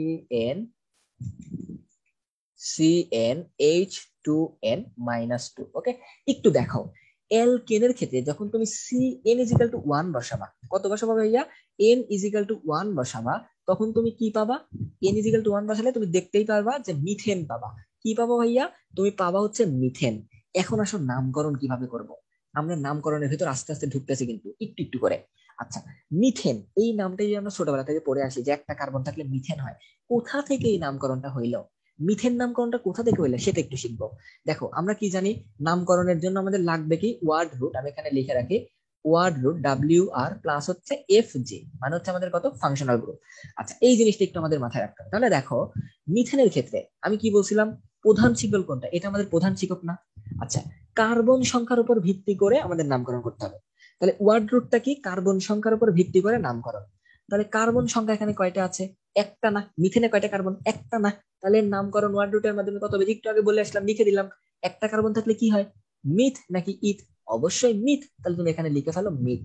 CnH2n-2। ওকে, একটু দেখো, অ্যালকেনের ক্ষেত্রে যখন তুমি Cn=1 বসাবা, কত বসাবা ভাইয়া? n=1 বসাবা, তখন তুমি কি পাবা? n=1 বসালে তুমি দেখতেই পারবা যে মিথেন পাবা। কি পাবো ভাইয়া? তুমি পাবা হচ্ছে মিথেন। এখন আসো নামকরণ কিভাবে করব। আমরা নামকরণের ভিতর আস্তে আস্তে ঢুকতেছি কিন্তু একটু একটু করে। আচ্ছা, মিথেন এই নামটাই আমরা ছোটবেলা থেকে পড়ে আসি যে একটা কার্বন থাকলে মিথেন হয়। কোথা থেকে এই নামকরণটা হইলো? মিথেন নামকরণটা কোথা থেকে হইলো সেটা একটু শিখবো। দেখো, আমরা কি জানি নামকরণের জন্য আমাদের লাগবে কি? Word root. আমি এখানে লিখে রাখি ওয়ার্ড রুট WR প্লাস হচ্ছে FJ, মানে হচ্ছে আমাদের কত ফাংশনাল গ্রুপ। আচ্ছা, এই জিনিসটা একটু আমাদের মাথায় রাখতে হবে। তাহলে দেখো মিথেনের ক্ষেত্রে আমি কি বলছিলাম, প্রধান শিকল কোনটা, এটা আমাদের প্রধান শিকল না। আচ্ছা, কার্বন সংখ্যার উপর ভিত্তি করে আমাদের নামকরণ করতে হবে। তাহলে ওয়ার্ড রুটটা কি, কার্বন সংখ্যার উপর ভিত্তি করে নামকরণ। তাহলে কার্বন সংখ্যা এখানে কয়টা আছে, একটা না। মিথেনে কয়টা কার্বন, একটা না। তাহলে নামকরণ ওয়ার্ড রুটের মাধ্যমে কত হবে, একটু আগে বলে আসলাম, লিখে দিলাম। একটা কার্বন থাকলে কি হয়, মিথ নাকি ইথ, অবশ্যই মিথ। তাহলে তুমি এখানে লিখে ফেলো মিথ,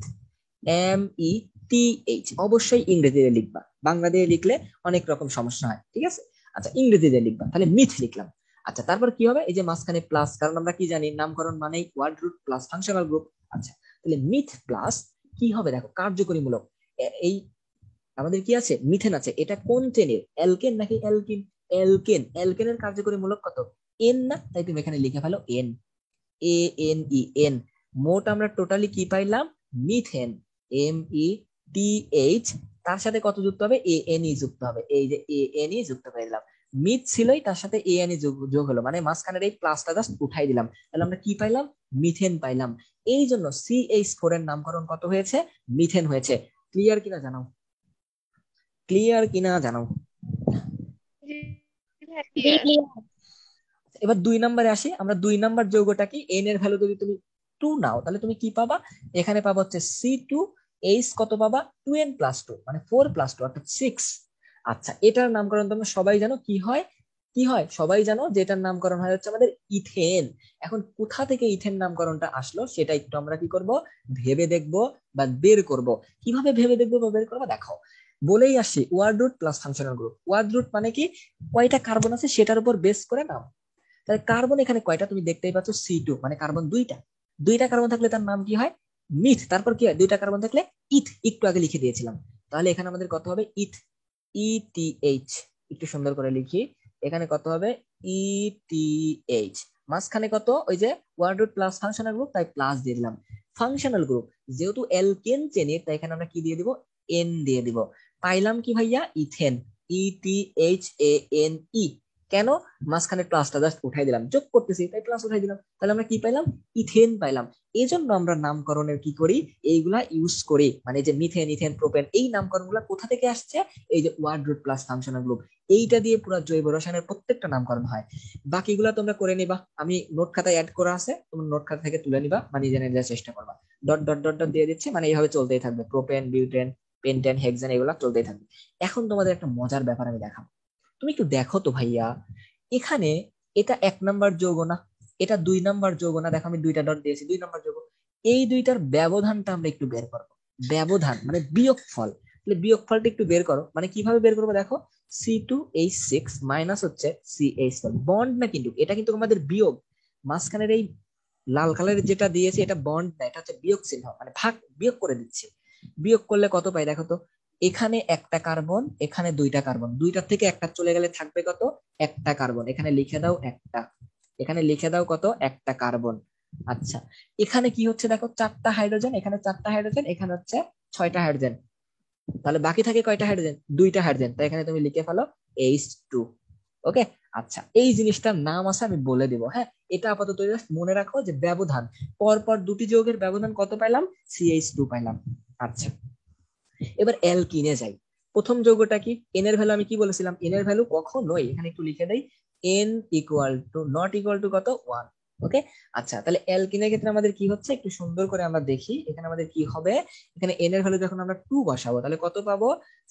METH। অবশ্যই ইংরেজিতে লিখবা, বাংলা দিয়ে লিখলে অনেক রকম সমস্যা হয়, ঠিক আছে। আচ্ছা, ইংরেজিতে লিখবা, তাহলে মিথ লিখলাম। আচ্ছা, তারপর কি হবে, এই যে মাঝখানে প্লাস, কারণ আমরা কি জানি নামকরণ মানেই word root plus functional group. আচ্ছা, তাহলে মিথ প্লাস কি হবে, দেখো কার্যকরীমূলক। এই আমাদের কি আছে, মিথেন আছে, এটা কোন চেনের, অ্যালকেন নাকি অ্যালকিন, অ্যালকেন। অ্যালকেনের কার্যকরীমূলক কত, এন না, তাই তুমি এখানে লিখে ফেলো এন, ANEN। মোট আমরা টোটালি কি পাইলাম, মিথেন, METH। তার সাথে কত যুক্ত হবে, ANE যুক্ত হবে, এই যে ANE যুক্ত করে দিলাম। মিথ ছিলই, তার সাথে ANE যোগ হলো, মানে মাঝখানের এই প্লাসটা জাস্ট উঠাই দিলাম। তাহলে আমরা কি পাইলাম, মিথেন পাইলাম। এই জন্য CH4 এর নামকরণ কত হয়েছে, মিথেন হয়েছে। ক্লিয়ার কিনা জানাও, ক্লিয়ার কিনা জানাও। জি ভাইয়া জি ক্লিয়ার। ক্লিয়ার। এবার 2 নম্বরে আসি আমরা। 2 নম্বর যৌগটা কি, এন এর ভ্যালু যদি তুমি 2 নাও, তাহলে তুমি কি পাবা, এখানে পাবা হচ্ছে C2H, কত পাবা 2n+2, মানে 4+2 অর্থাৎ 6। আচ্ছা, এটার নামকরণ তোমরা সবাই জানো কি হয়, কি হয় সবাই জানো যে এটার নামকরণ হয় হচ্ছে আমাদের ইথেন। এখন কোথা থেকে ইথেন নামকরণটা আসলো সেটা একটু আমরা কি করব, ভেবে দেখব বা বের করব। কিভাবে ভেবে দেখবো বা বের করবো, দেখো বলেই আসছি, word root plus functional group. Word root মানে কি, কয়টা কার্বন আছে সেটার উপর বেস করে নাম। তাহলে কার্বন এখানে কয়টা তুমি দেখতেই পাচ্ছ, C2, মানে কার্বন দুইটা। দুইটা কার্বন থাকলে তার নাম কি হয়, মিথ। তারপর কি হয়, দুইটা কার্বন থাকলে ইথ, একটু আগে লিখে দিয়েছিলাম। তাহলে এখানে আমাদের কত হবে, ইথ, ETH। একটু সুন্দর করে লিখি, এখানে কত হবে, ETH। মাঝখানে কত, ওই যে word root plus functional group, তাই প্লাস দিয়ে দিলাম। ফাংশনাল গ্রুপ যেহেতু অ্যালকেন চেনের, তাই এখানে আমরা কি দিয়ে দিব, N দিয়ে দিব। পাইলাম কি ভাইয়া, ইথেন, ETHANE। কেন, মাঝখানে প্লাসটা জাস্ট উঠাই দিলাম, যোগ করতেছি তাই প্লাস উঠাই দিলাম। তাহলে আমরা কি পাইলাম, ইথেন পাইলাম। এই জন্য আমরা নামকরণের কি করি, এইগুলা ইউজ করি, মানে যে মিথেন, ইথেন, প্রোপেন, এই নামকরণ গুলা কোথা থেকে আসছে, এই যে word root plus functional group, এইটা দিয়ে পুরো জৈব রসায়নের প্রত্যেকটা নামকরণ হয়। বাকিগুলা তোমরা করে নিবা, আমি নোট খাতায় অ্যাড করা আছে, তোমরা নোট খাতা থেকে তুলে নিবা বা নিজে নিজে চেষ্টা করবা। ডট ডট ডট ডট দিয়ে দিচ্ছে, মানে এইভাবে চলতেই থাকবে, প্রোপেন, বিউটেন, পেন্টেন, হেক্সেন, এগুলা চলতেই থাকবে। এখন তোমাদের একটা মজার ব্যাপার আমি দেখাবো, তুমি একটু দেখো তো ভাইয়া, এখানে এটা 1 নাম্বার যৌগ না, এটা 2 নাম্বার যৌগ না, দেখো আমি দুইটা ডট দিয়েছি, 2 নাম্বার যৌগ। এই দুইটার ব্যবধানটা আমরা একটু বের করবো, ব্যবধান মানে বিয়োগফল। তাহলে বিয়োগফলটা একটু বের করো, মানে কিভাবে বের করবো, দেখো C2H6 মাইনাস হচ্ছে CH4, বন্ড না কিন্তু, এটা কিন্তু আমাদের বিয়োগ। মাঝখানের এই লাল কালারের যেটা দিয়েছে এটা বন্ড না, এটা হচ্ছে বিয়োগ চিহ্ন, মানে ভাগ, বিয়োগ করে দিচ্ছে। বিয়োগ করলে কত পাই দেখো তো, এখানে একটা কার্বন, এখানে দুইটা কার্বন, দুইটার থেকে একটা চলে গেলে থাকবে কত, একটা কার্বন। এখানে লিখে দাও একটা, এখানে লিখে দাও কত, একটা কার্বন। আচ্ছা, এখানে কি হচ্ছে দেখো, 4টা হাইড্রোজেন, এখানে 4টা হাইড্রোজেন, এখানে হচ্ছে 6টা হাইড্রোজেন। তাহলে বাকি থাকে কয়টা হাইড্রোজেন, 2টা হাইড্রোজেন, তাই এখানে তুমি লিখে ফেলো H2। ওকে। আচ্ছা, এই জিনিসটার নাম আছে আমি বলে দিব, হ্যাঁ। এটা আপাতত জাস্ট মনে রাখো যে ব্যবধান, পরপর দুটি যৌগের ব্যবধান কত পাইলাম, CH2 পাইলাম। আচ্ছা, এবার অ্যালকিনে যাই। প্রথম যৌগটা কি, এন এর ভ্যালু আমি কি বলেছিলাম, এন এর ভ্যালু কখনোই, এখানে একটু লিখে দেই, n নট ইকুয়াল টু কত, 1। ওকে। আচ্ছা, তাহলে অ্যালকিনের ক্ষেত্রে আমাদের কি হচ্ছে, একটু সুন্দর করে আমরা দেখি, এখানে আমাদের কি হবে, এখানে n এর ভ্যালু যখন আমরা 2 বসাবো, তাহলে কত পাবো,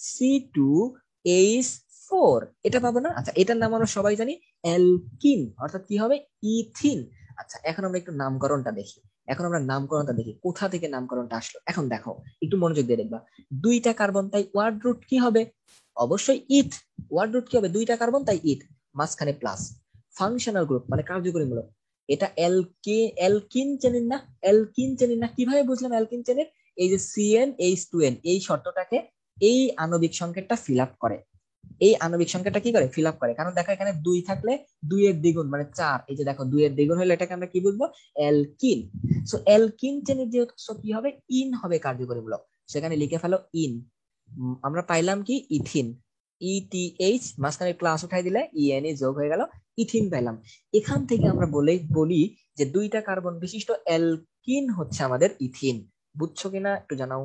C2H4, এটা পাবো না। আচ্ছা, এটার নাম আমরা সবাই জানি অ্যালকিন, অর্থাৎ কি হবে, ইথিন। আচ্ছা, এখন আমরা একটু নামকরণটা দেখি, এখন আমরা নামকরণটা দেখি কোথা থেকে নামকরণটা আসলো। এখন দেখো, একটু মনোযোগ দিয়ে দেখবা, দুইটা কার্বন, তাই ওয়ার্ড রুট কি হবে, অবশ্যই ইথ। ওয়ার্ড রুট কি হবে, দুইটা কার্বন তাই ইথ, মাঝখানে প্লাস। ফাংশনাল গ্রুপ মানে কার্যকরীমূলক, এটা অ্যালকিন চেনেন না, অ্যালকিন চেনেন না, কিভাবে বুঝলাম অ্যালকিন চেনেন, এই যে CnH2n, এই শর্তটাকে, এই আণবিক সংকেতটা ফিল আপ করে, এই আণবিক সংখ্যাটা কি করে, ফিল আপ করে। কারণ দেখো এখানে 2 থাকলে 2 এর দ্বিগুণ মানে 4, এই যে দেখো 2 এর দ্বিগুণ হলে এটাকে আমরা কি বুঝবো, অ্যালকিন। সো অ্যালকিন চেনের যেহেতু, সো কি হবে, ইন হবে কার্যকরীমূলক, সেখানে লিখে ফেলো ইন। আমরা পাইলাম কি, ইথিন, ETH, মাঝখানে প্লাস উঠাই দিলে ENE যোগ হয়ে গেল, ইথিন পাইলাম। এখান থেকে আমরা বলি যে দুইটা কার্বন বিশিষ্ট অ্যালকিন হচ্ছে আমাদের ইথিন। বুঝছো কিনা একটু জানাও,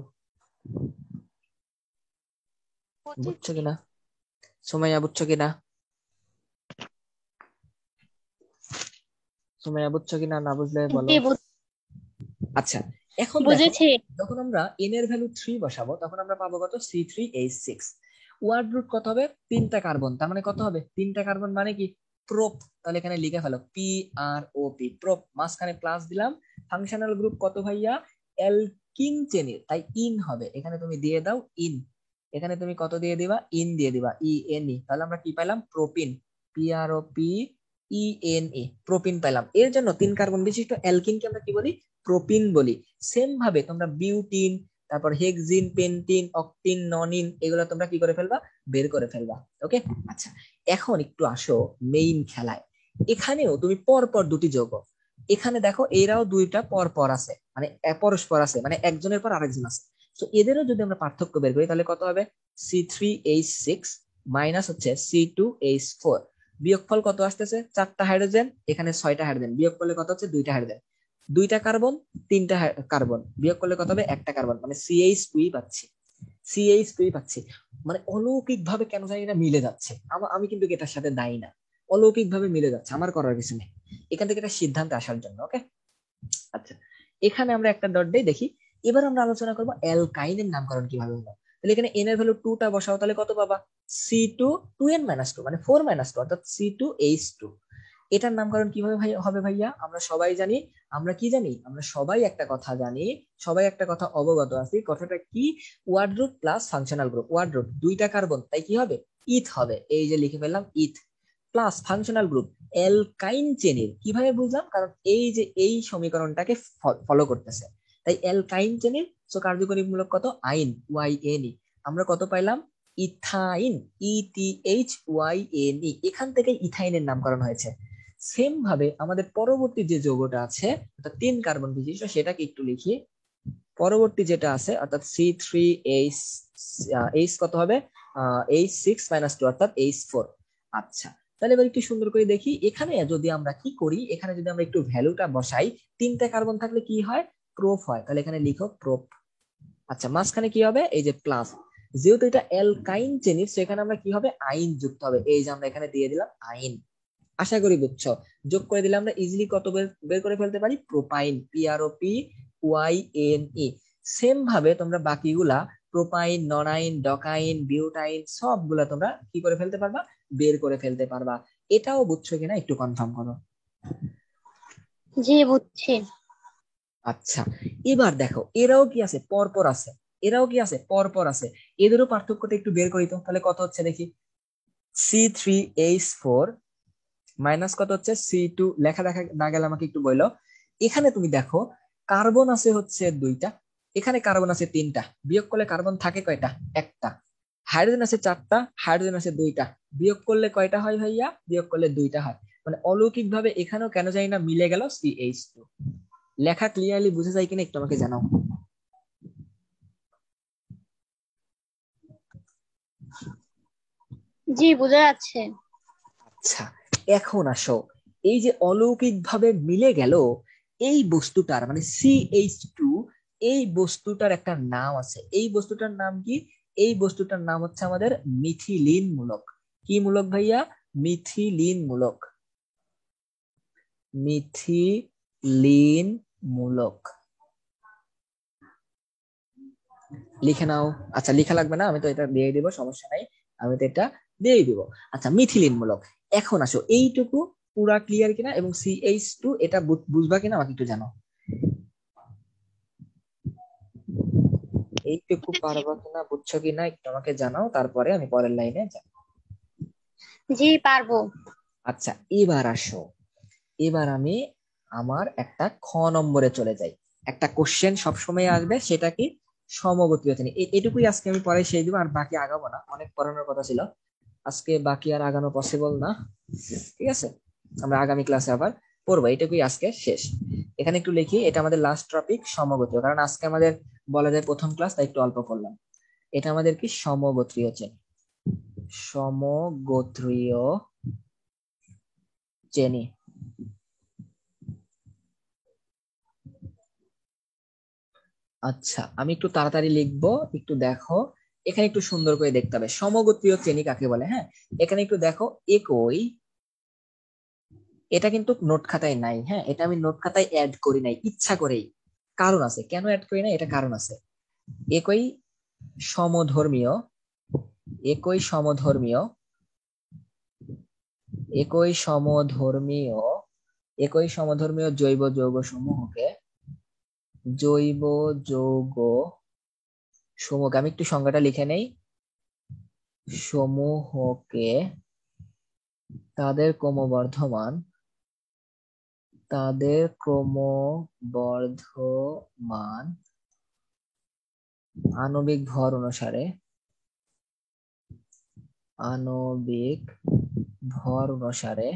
বুঝছো কিনা? সুমাইয়া বুঝছো কিনা? সুমাইয়া বুঝছো কিনা, না বুঝলে বলো। জি আচ্ছা, এখন দেখো, বুঝেছি। যখন আমরা n এর ভ্যালু 3 বসাবো তখন আমরা পাবো কত, C3H6। ওয়ার্ড রুট কত হবে, তিনটা কার্বন, তার মানে কত হবে, তিনটা কার্বন মানে কি, প্রোপ। তাহলে এখানে লিখে ফেলো PROP, প্রোপ, মাঝখানে প্লাস দিলাম। ফাংশনাল গ্রুপ কত ভাইয়া, অ্যালকিন চেনের, তাই ইন হবে, এখানে তুমি দিয়ে দাও ইন। এখানে তুমি কত দিয়ে দিবা, ইন দিয়ে দিবা, ENE। তাহলে আমরা কি পাইলাম, প্রোপিন, PROPENE, প্রোপিন পাইলাম। এর জন্য তিন কার্বন বিশিষ্ট অ্যালকিনকে আমরা কি বলি, প্রোপিন বলি। সেম ভাবে তোমরা বিউটিন, তারপর হেক্সিন, পেন্টিন, অক্টিন, ননিন, এগুলো তোমরা কি করে ফেলবা, বের করে ফেলবা। ওকে, আচ্ছা, এখন একটু আসো মেইন খেলায়। এখানেও তুমি পর পর দুটি যৌগ, এখানে দেখো এরাও দুইটা পর পর আছে, মানে পরস্পর আছে, মানে একজনের পর আরেকজন আছে। তো এদেরও যদি আমরা পার্থক্য বের করি তাহলে কত হবে, C3H6 মাইনাস হচ্ছে C2H4, বিয়োগফল কত আসতেছে, চারটা হাইড্রোজেন, এখানে 6টা হাইড্রোজেন, বিয়োগ করলে কত হচ্ছে, দুইটা হাইড্রোজেন, দুইটা কার্বন, তিনটা কার্বন, বিয়োগ করলে কত হবে, একটা কার্বন, মানে CH2 পাচ্ছি, CH2 পাচ্ছি। মানে অলৌকিক ভাবে কেন জানি না মিলে যাচ্ছে, আমি কিন্তু এটার সাথে দায়ী না, অলৌকিক ভাবে মিলে যাচ্ছে, আমার করার কিছু নেই, এখান থেকে একটা সিদ্ধান্তে আসার জন্য। ওকে, আচ্ছা, এখানে আমরা একটা ডট দিয়ে দেখি। এবার আমরা আলোচনা করবো অ্যালকাইনের নামকরণ কিভাবে হলো। তাহলে এখানে এন এর ভ্যালু 2টা বসাও, তাহলে কত পাবা, C2 2n-2, মানে 4-2, অর্থাৎ C2H2। এটার নামকরণ কিভাবে ভাই হবে ভাইয়া, আমরা সবাই জানি, আমরা কি জানি, আমরা সবাই একটা কথা জানি, সবাই একটা কথা অবগত আছি, কথাটা কি, word root plus functional group, word root দুইটা কার্বন, তাই কি হবে, ইথ হবে, এই যে লিখে ফেললাম eth, plus functional group alkyne চেনের, কিভাবে বুঝলাম, কারণ এই যে এই সমীকরণটাকে ফলো করতেছে, তাই অ্যালকাইন চেনের। সো কার্যকরীমূলক কত, আইন, YNE, আমরা কত পাইলাম, ইথাইন, ETHYNE, এখান থেকে ইথাইনের নামকরণ হয়েছে। সেম ভাবে আমাদের পরবর্তী যে যৌগটা আছে, অর্থাৎ 3 কার্বন বিশিষ্ট, সেটাকে একটু লিখি। পরবর্তী যেটা আছে অর্থাৎ C3H, H কত হবে, H6-2, অর্থাৎ H4। আচ্ছা, তাহলে এবার একটু সুন্দর করে দেখি, এখানে যদি আমরা কি করি, এখানে যদি আমরা একটু ভ্যালুটা বসাই, তিনটা কার্বন থাকলে কি হয়, প্রোপ হয়, তাহলে এখানে লিখো প্রোপ। আচ্ছা, মাঝখানে কি হবে, এই যে প্লাস, যেহেতু এটা অ্যালকাইন চেনির, সেখানে আমরা কি হবে, আইন যুক্ত হবে, এই যে আমরা এখানে দিয়ে দিলাম আইন। আশা করি বুঝছো, যোগ করে দিলে আমরা ইজিলি কত বের করে ফেলতে পারি, প্রোপাইন, PROPYNE। সেম ভাবে তোমরা বাকিগুলা, প্রোপাইন, ননাইন, ডকাইন, বিউটাইন, সবগুলা তোমরা কি করে ফেলতে পারবা, বের করে ফেলতে পারবা। এটাও বুঝছো কিনা একটু কনফার্ম করো। জি বুঝছি। আচ্ছা, এবার দেখো এরাও কি আছে, পরপর আছে, এরাও কি আছে, পরপর আছে, এদেরও পার্থক্যটা একটু বের করি তো, তাহলে কত হচ্ছে দেখি, C3H4 মাইনাস কত হচ্ছে, C2, লেখা দেখা না গেলে আমাকে একটু বললো। এখানে তুমি দেখো কার্বন আছে হচ্ছে 2টা, এখানে কার্বন আছে 3টা, বিয়োগ করলে কার্বন থাকে কয়টা, একটা। হাইড্রোজেন আছে 4টা, হাইড্রোজেন আছে 2টা, বিয়োগ করলে কয়টা হয় ভাইয়া, বিয়োগ করলে 2টা হয়। মানে অলৌকিক ভাবে এখানেও কেন জানি না মিলে গেল CH2। লেখা ক্লিয়ারলি বুঝে যায় কিনা একটু আমাকে জানাও। জি বোঝা যাচ্ছে। আচ্ছা, এখন আসো, এই যে অলৌকিক ভাবে মিলে গেল, এই বস্তুটার মানে CH2, এই বস্তুটার একটা নাম আছে, এই বস্তুটার নাম কি, এই বস্তুটার নাম হচ্ছে আমাদের মিথিলিন মূলক। কি মূলক ভাইয়া, মিথিলিন মূলক, মিথিলিন মূলক, লিখে নাও। আচ্ছা, লেখা লাগবে না, আমি তো এটা দিয়ে দিব, সমস্যা নাই, আমি তো এটা দিয়ে দিব। আচ্ছা, মিথিলিন মূলক। এখন আসো, এইটুকু পুরা ক্লিয়ার কিনা, এবং CH2 এটা বুঝবা কিনা আমাকে একটু জানো, এইটুকু পারবা কিনা, বুঝছো কিনা একটু আমাকে জানাও, তারপরে আমি পরের লাইনে যাব। জি পারবো। আচ্ছা, এবার আসো, এবার আমি আমার একটা নম্বরে চলে যাই। একটা কোশ্চেন সবসময় আসবে, সেটা কি, সমগোত্রীয় শ্রেণী। এটুকুই আজকে আমি পরে সেই দিব, আর বাকি আগাবো না, অনেক পড়ানোর কথা ছিল আজকে, বাকি আর আগানো পসিবল না। ঠিক আছে, আমরা আগামী ক্লাসে আবার পড়বো, এটুকুই আজকে শেষ। এখানে একটু লিখি, এটা আমাদের লাস্ট টপিক, সমগোত্রীয়, কারণ আজকে আমাদের বলা যায় প্রথম ক্লাস, তাই একটু অল্প করলাম। এটা আমাদের কি, সমগোত্রীয় শ্রেণী, সমগোত্রীয় শ্রেণী। আচ্ছা, আমি একটু তাড়াতাড়ি লিখবো, একটু দেখো। এখানে একটু সুন্দর করে দেখতে হবে সমগোত্রীয় শ্রেণী কাকে বলে। হ্যাঁ, এখানে একটু দেখো একই, এটা কিন্তু নোট খাতায় নাই। হ্যাঁ, এটা আমি নোট খাতায় অ্যাড করি নাই ইচ্ছা করেই, কারণ আছে। কেন অ্যাড করি না, এটা কারণ আছে। একই সমধর্মীয়, একই সমধর্মীয়, একই সমধর্মীয়, একই সমধর্মীয় জৈব যৌগ সমূহকে, জৈব যৌগ সমূহকে, আমি একটু সংজ্ঞাটা লিখে নেই। সমূহকে তাদের ক্রমবর্ধমান, তাদের ক্রমবর্ধমান আণবিক ভর অনুসারে, আণবিক ভর অনুসারে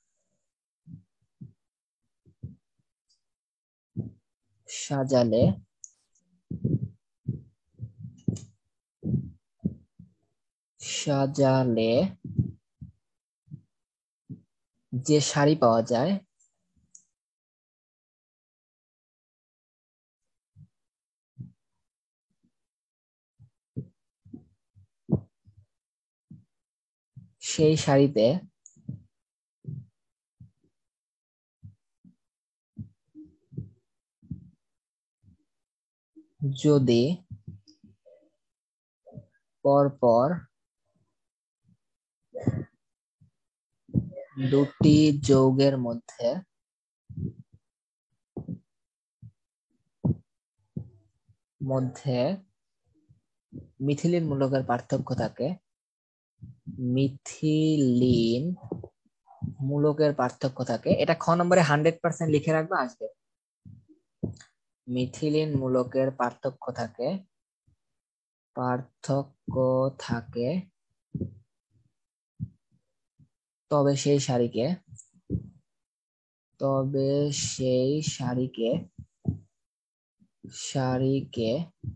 সাজালে, সাজালে যে সারি পাওয়া যায়, সেই সারিতে যদি পরপর দুটি যৌগের মধ্যে মধ্যে মিথিলিন মূলকের পার্থক্য থাকে, মিথিলিন মূলকের পার্থক্য থাকে, এটা খ নম্বরে 100% লিখে রাখবে, আসবে। মিথিলিন মূলকের পার্থক্য থাকে, পার্থক্য থাকে, তবে সেই সারিকে, তবে সেই সারিকে, সারিকে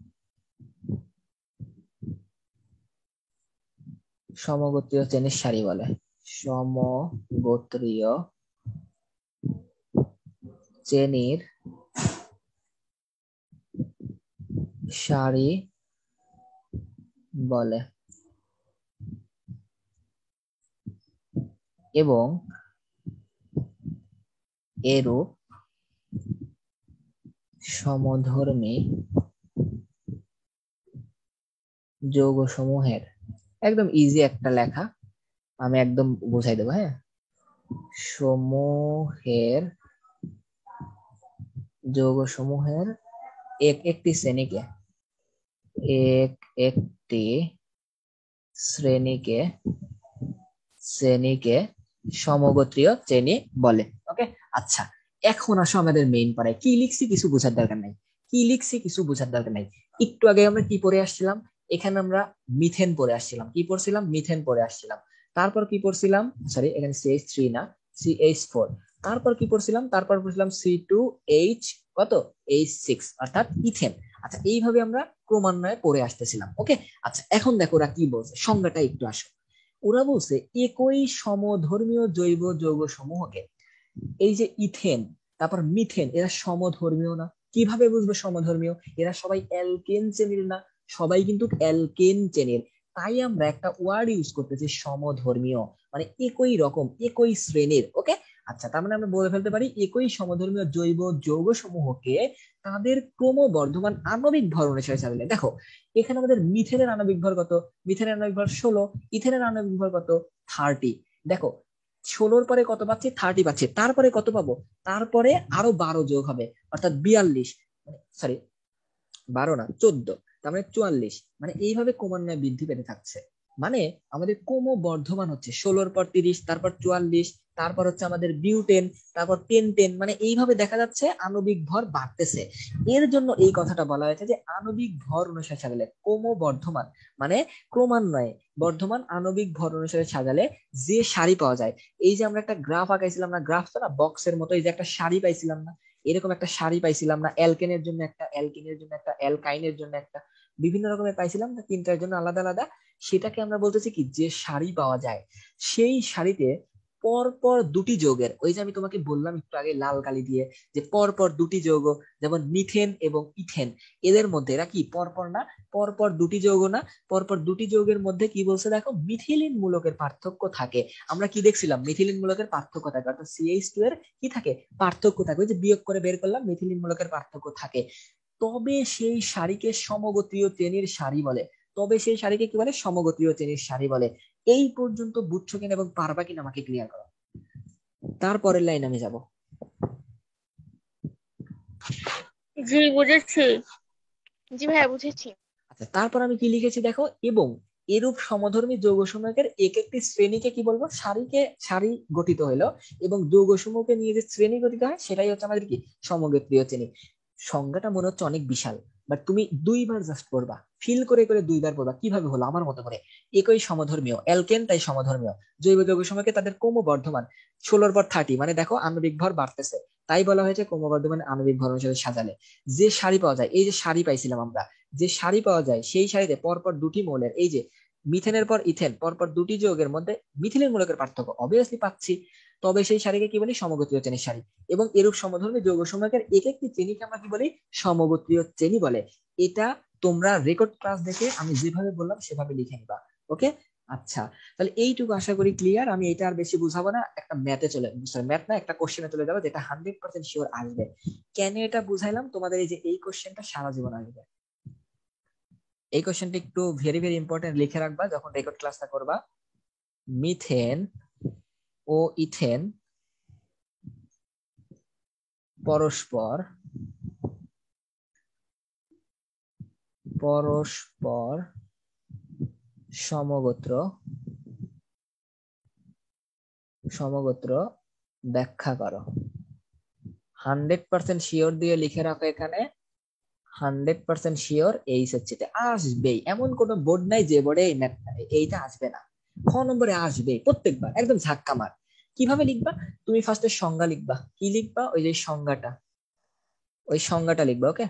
সমগোত্রীয় শ্রেণীর সারি বলে। সমগোত্রীয় শ্রেণীর সারি বলে, এবং এরূপ সমধর্মী যৌগসমূহের, একদম ইজি একটা লেখা, আমি একদম বুঝাই দেবো। হ্যাঁ, সমূহের, যৌগসমূহের একটি শ্রেণীকে, একটি শ্রেণীকে, শ্রেণীকে সমগোত্রীয় শ্রেণী বলে। ওকে, আচ্ছা, এখন আসো আমাদের মেইন পড়ায়। কি লিখছি কিছু বোঝার দরকার নাই, কি লিখছি কিছু বোঝার দরকার নাই। একটু আগে আমরা কি পড়ে আসছিলাম, এখানে আমরা মিথেন পড়ে আসছিলাম। কি পড়ছিলাম, মিথেন পড়ে আসছিলাম। তারপর কি পড়ছিলাম, সরি এখানে CH3 না, CH4। তারপর কি পড়ছিলাম, তারপর পড়ছিলাম C2H কত, H6, অর্থাৎ ইথেন। আচ্ছা, এইভাবে আমরা ক্রমান্বয়ে পড়ে আসতেছিলাম। ওকে, আচ্ছা, এখন দেখো ওরা কি বলছে, সংজ্ঞাটা একটু আসো। ওরা বলছে একই সমধর্মীয় জৈব যৌগ সমূহকে, এই যে ইথেন, তারপর মিথেন, এরা সমধর্মীয় না। কিভাবে বুঝবো সমধর্মীয়, এরা সবাই অ্যালকেন শ্রেণীর না, সবাই কিন্তু অ্যালকেন শ্রেণীর। তাই আমরা একটা ওয়ার্ড ইউজ করতেছি সমধর্মীয়, মানে একই রকম, একই শ্রেণীর। ওকে, আচ্ছা, তার মানে আমরা বলে ফেলতে পারি একই সমধর্মীয় জৈব যৌগ সমূহকে তাদের ক্রমবর্ধমান আণবিক ভর অনুসারে সাজালে। দেখো এখানে আমাদের মিথেনের আণবিক ভর কত, মিথেনের আণবিক ভর 16, ইথেনের আণবিক ভর কত, 30। দেখো 16-র পরে কত পাচ্ছি, 30 পাচ্ছি, তারপরে কত পাবো, তারপরে আরো 12 যোগ হবে, অর্থাৎ 42, সরি 12 না 14, তার মানে 44, মানে এইভাবে ক্রমান্বয়ে বৃদ্ধি পেতে থাকছে। মানে আমাদের ক্রমবর্ধমান হচ্ছে 16-র পর 30, তারপর 44, তারপর হচ্ছে আমাদের বিউটেন, তারপর 10, মানে এইভাবে দেখা যাচ্ছে আণবিক ভর বাড়তেছে। এর জন্য এই কথাটা বলা হয়েছে যে আণবিক ভর অনুসারে সাজালে ক্রমবর্ধমান, মানে ক্রমান্বয়ে বর্ধমান আণবিক ভর অনুসারে সাজালে যে সারি পাওয়া যায়। এই যে আমরা একটা গ্রাফ আঁকাইছিলাম না, গ্রাফ তো না বক্সের মতো, এই যে একটা সারি পাইছিলাম না, এরকম একটা সারি পাইছিলাম না, অ্যালকেনের জন্য একটা, অ্যালকিনের জন্য একটা, অ্যালকাইনের জন্য একটা, বিভিন্ন রকমের পাইছিলাম না, তিনটার জন্য আলাদা আলাদা। সেটাকে আমরা বলতেছি কি, যে সারি পাওয়া যায় সেই সারিতে পরপর দুটি যৌগের, ওই যে আমি তোমাকে বললাম একটু আগে লাল কালি দিয়ে, যে পরপর দুটি যৌগ, যেমন মিথেন এবং ইথেন, এদের মধ্যে এরা কি পরপর না, পরপর দুটি যৌগ না, পরপর দুটি যৌগের মধ্যে কি বলছে দেখো, মিথিলিন মূলকের পার্থক্য থাকে। আমরা কি দেখছিলাম, মিথিলিন মূলকের পার্থক্য থাকে, অর্থাৎ CH2 এর কি থাকে, পার্থক্য থাকে। ওই যে বিয়োগ করে বের করলাম, মিথিলিন মূলকের পার্থক্য থাকে। তবে সেই সারিকে সমগোত্রীয় শ্রেণীর সারি বলে, তবে সেই সারিকে কি বলে, সমগোত্রীয় শ্রেণীর সারি বলে। এই পর্যন্ত বুঝছো কিনা এবং পারবা কিনা আমাকে ক্লিয়ার করো। তারপরের লাইন আমি যাব। জি বুঝেছি। জি ভাইয়া বুঝেছি। আচ্ছা, তারপর আমি কি লিখেছি দেখো, এবং এরূপ সমধর্মী যৌগসমূহের এক একটি শ্রেণীকে কি বলবো, সারিকে, সারি গঠিত হইলো, এবং যৌগসমূহকে নিয়ে যে শ্রেণী গঠিত হয় সেটাই হচ্ছে আমাদের কি, সমগোত্রীয় শ্রেণী। সংজ্ঞাটা মনে হচ্ছে অনেক বিশাল, বাট তুমি দুইবার জাস্ট পড়বা, ফিল করে করে দুইবার পড়বা, কিভাবে হলো আমার মতো করে। একই সমধর্মীয় অ্যালকেন, তাই সমধর্মীয় জৈব যৌগসমূহকে তাদের ক্রমবর্ধমান 16 পর 30, মানে দেখো আণবিক ভর বাড়তেছে, তাই বলা হয়েছে ক্রমবর্ধমান আণবিক ভর অনুসারে সাজালে যে সারি পাওয়া যায়। এই যে সারি পাইছিলাম আমরা, যে সারি পাওয়া যায় সেই সারিতে পরপর দুটি মৌলের, এই যে মিথেনের পর ইথেন, পরপর দুটি যৌগের মধ্যে মিথিলিন মূলকের পার্থক্য অবভিয়াসলি পাচ্ছি, তবে সেই সারিকে কি বলি, সমগোত্রীয় শ্রেণীর সারি। এবং এরূপ সমধর্মী যৌগসমূহের এক একটি শ্রেণীকে আমরা কি বলি, সমগোত্রীয় শ্রেণী বলে। এটা তোমরা রেকর্ড ক্লাস দেখে আমি যেভাবে বললাম সেভাবে লিখে নিবা। ওকে, আচ্ছা, তাহলে এইটুকু আশা করি ক্লিয়ার। আমি এটা আর বেশি বুঝাবো না, একটা ম্যাথে চলে, সরি ম্যাথ না, একটা কোশ্চেনে চলে যাবো, যেটা 100% শিওর আসবে। কেন এটা বুঝাইলাম তোমাদের, এই যে এই কোশ্চেনটা সারা জীবন আসবে। এই কোশ্চেনটা একটু ভেরি ভেরি ইম্পর্টেন্ট, লিখে রাখবা যখন রেকর্ড ক্লাসটা করবা। মিথেন ও ইথেন পরস্পর পরস্পর সমগোত্র সমগোত্র ব্যাখ্যা করো। 100% শিওর দিয়ে লিখে রাখো এখানে, 100% শিওর এই সেটটিতে আসবেই। এমন কোন বোর্ড নাই যে বোর্ডে এইটা আসবে না, খ নম্বরে আসবে প্রত্যেকবার, একদম ঝাক্কা মার। কিভাবে লিখবা, তুমি ফার্স্টে সংজ্ঞা লিখবা। কি লিখবা, ওই যে সংজ্ঞাটা, ওই সংজ্ঞাটা লিখবা। ওকে,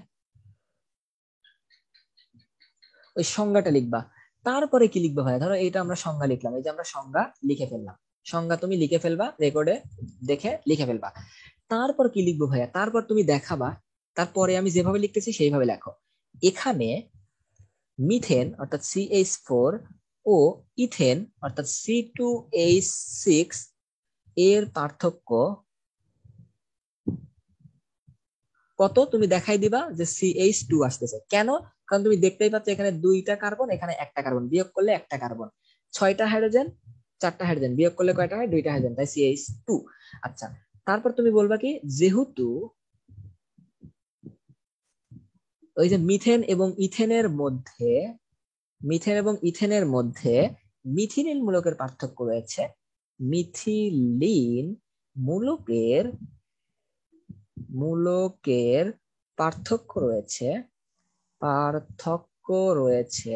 ওই সংজ্ঞাটা লিখবা। তারপরে কি লিখবা ভাই, ধরো এটা আমরা সংজ্ঞা লিখলাম, এই যে আমরা সংজ্ঞা লিখে ফেললাম, সংজ্ঞা তুমি লিখে ফেলবা, রেকর্ডে দেখে লিখে ফেলবা। তারপর কি লিখবো ভাইয়া, তারপর তুমি দেখাবা, তারপরে আমি যেভাবে লিখতেছি সেইভাবে লেখো। এখানে মিথেন অর্থাৎ CH4 ও ইথেন অর্থাৎ C2H6 এর পার্থক্য কত, তুমি দেখাই দিবা যে CH2 আসতেছে। কেন, কারণ তুমি দেখতেই পাচ্ছ এখানে 2টা কার্বন, এখানে 1টা কার্বন, বিয়োগ করলে 1টা কার্বন, 6টা হাইড্রোজেন, 4টা হাইড্রোজেন, বিয়োগ করলে কয়টা হয়, 2টা হাইড্রোজেন, তাই CH2। আচ্ছা, তারপর তুমি বলবা কি, যেহেতু ওই যে মিথেন এবং ইথেনের মধ্যে, মিথেন এবং ইথেনের মধ্যে মিথিলিন মূলকের পার্থক্য রয়েছে, মিথিলিন মূলকের মূলকের পার্থক্য রয়েছে, পার্থক্য রয়েছে,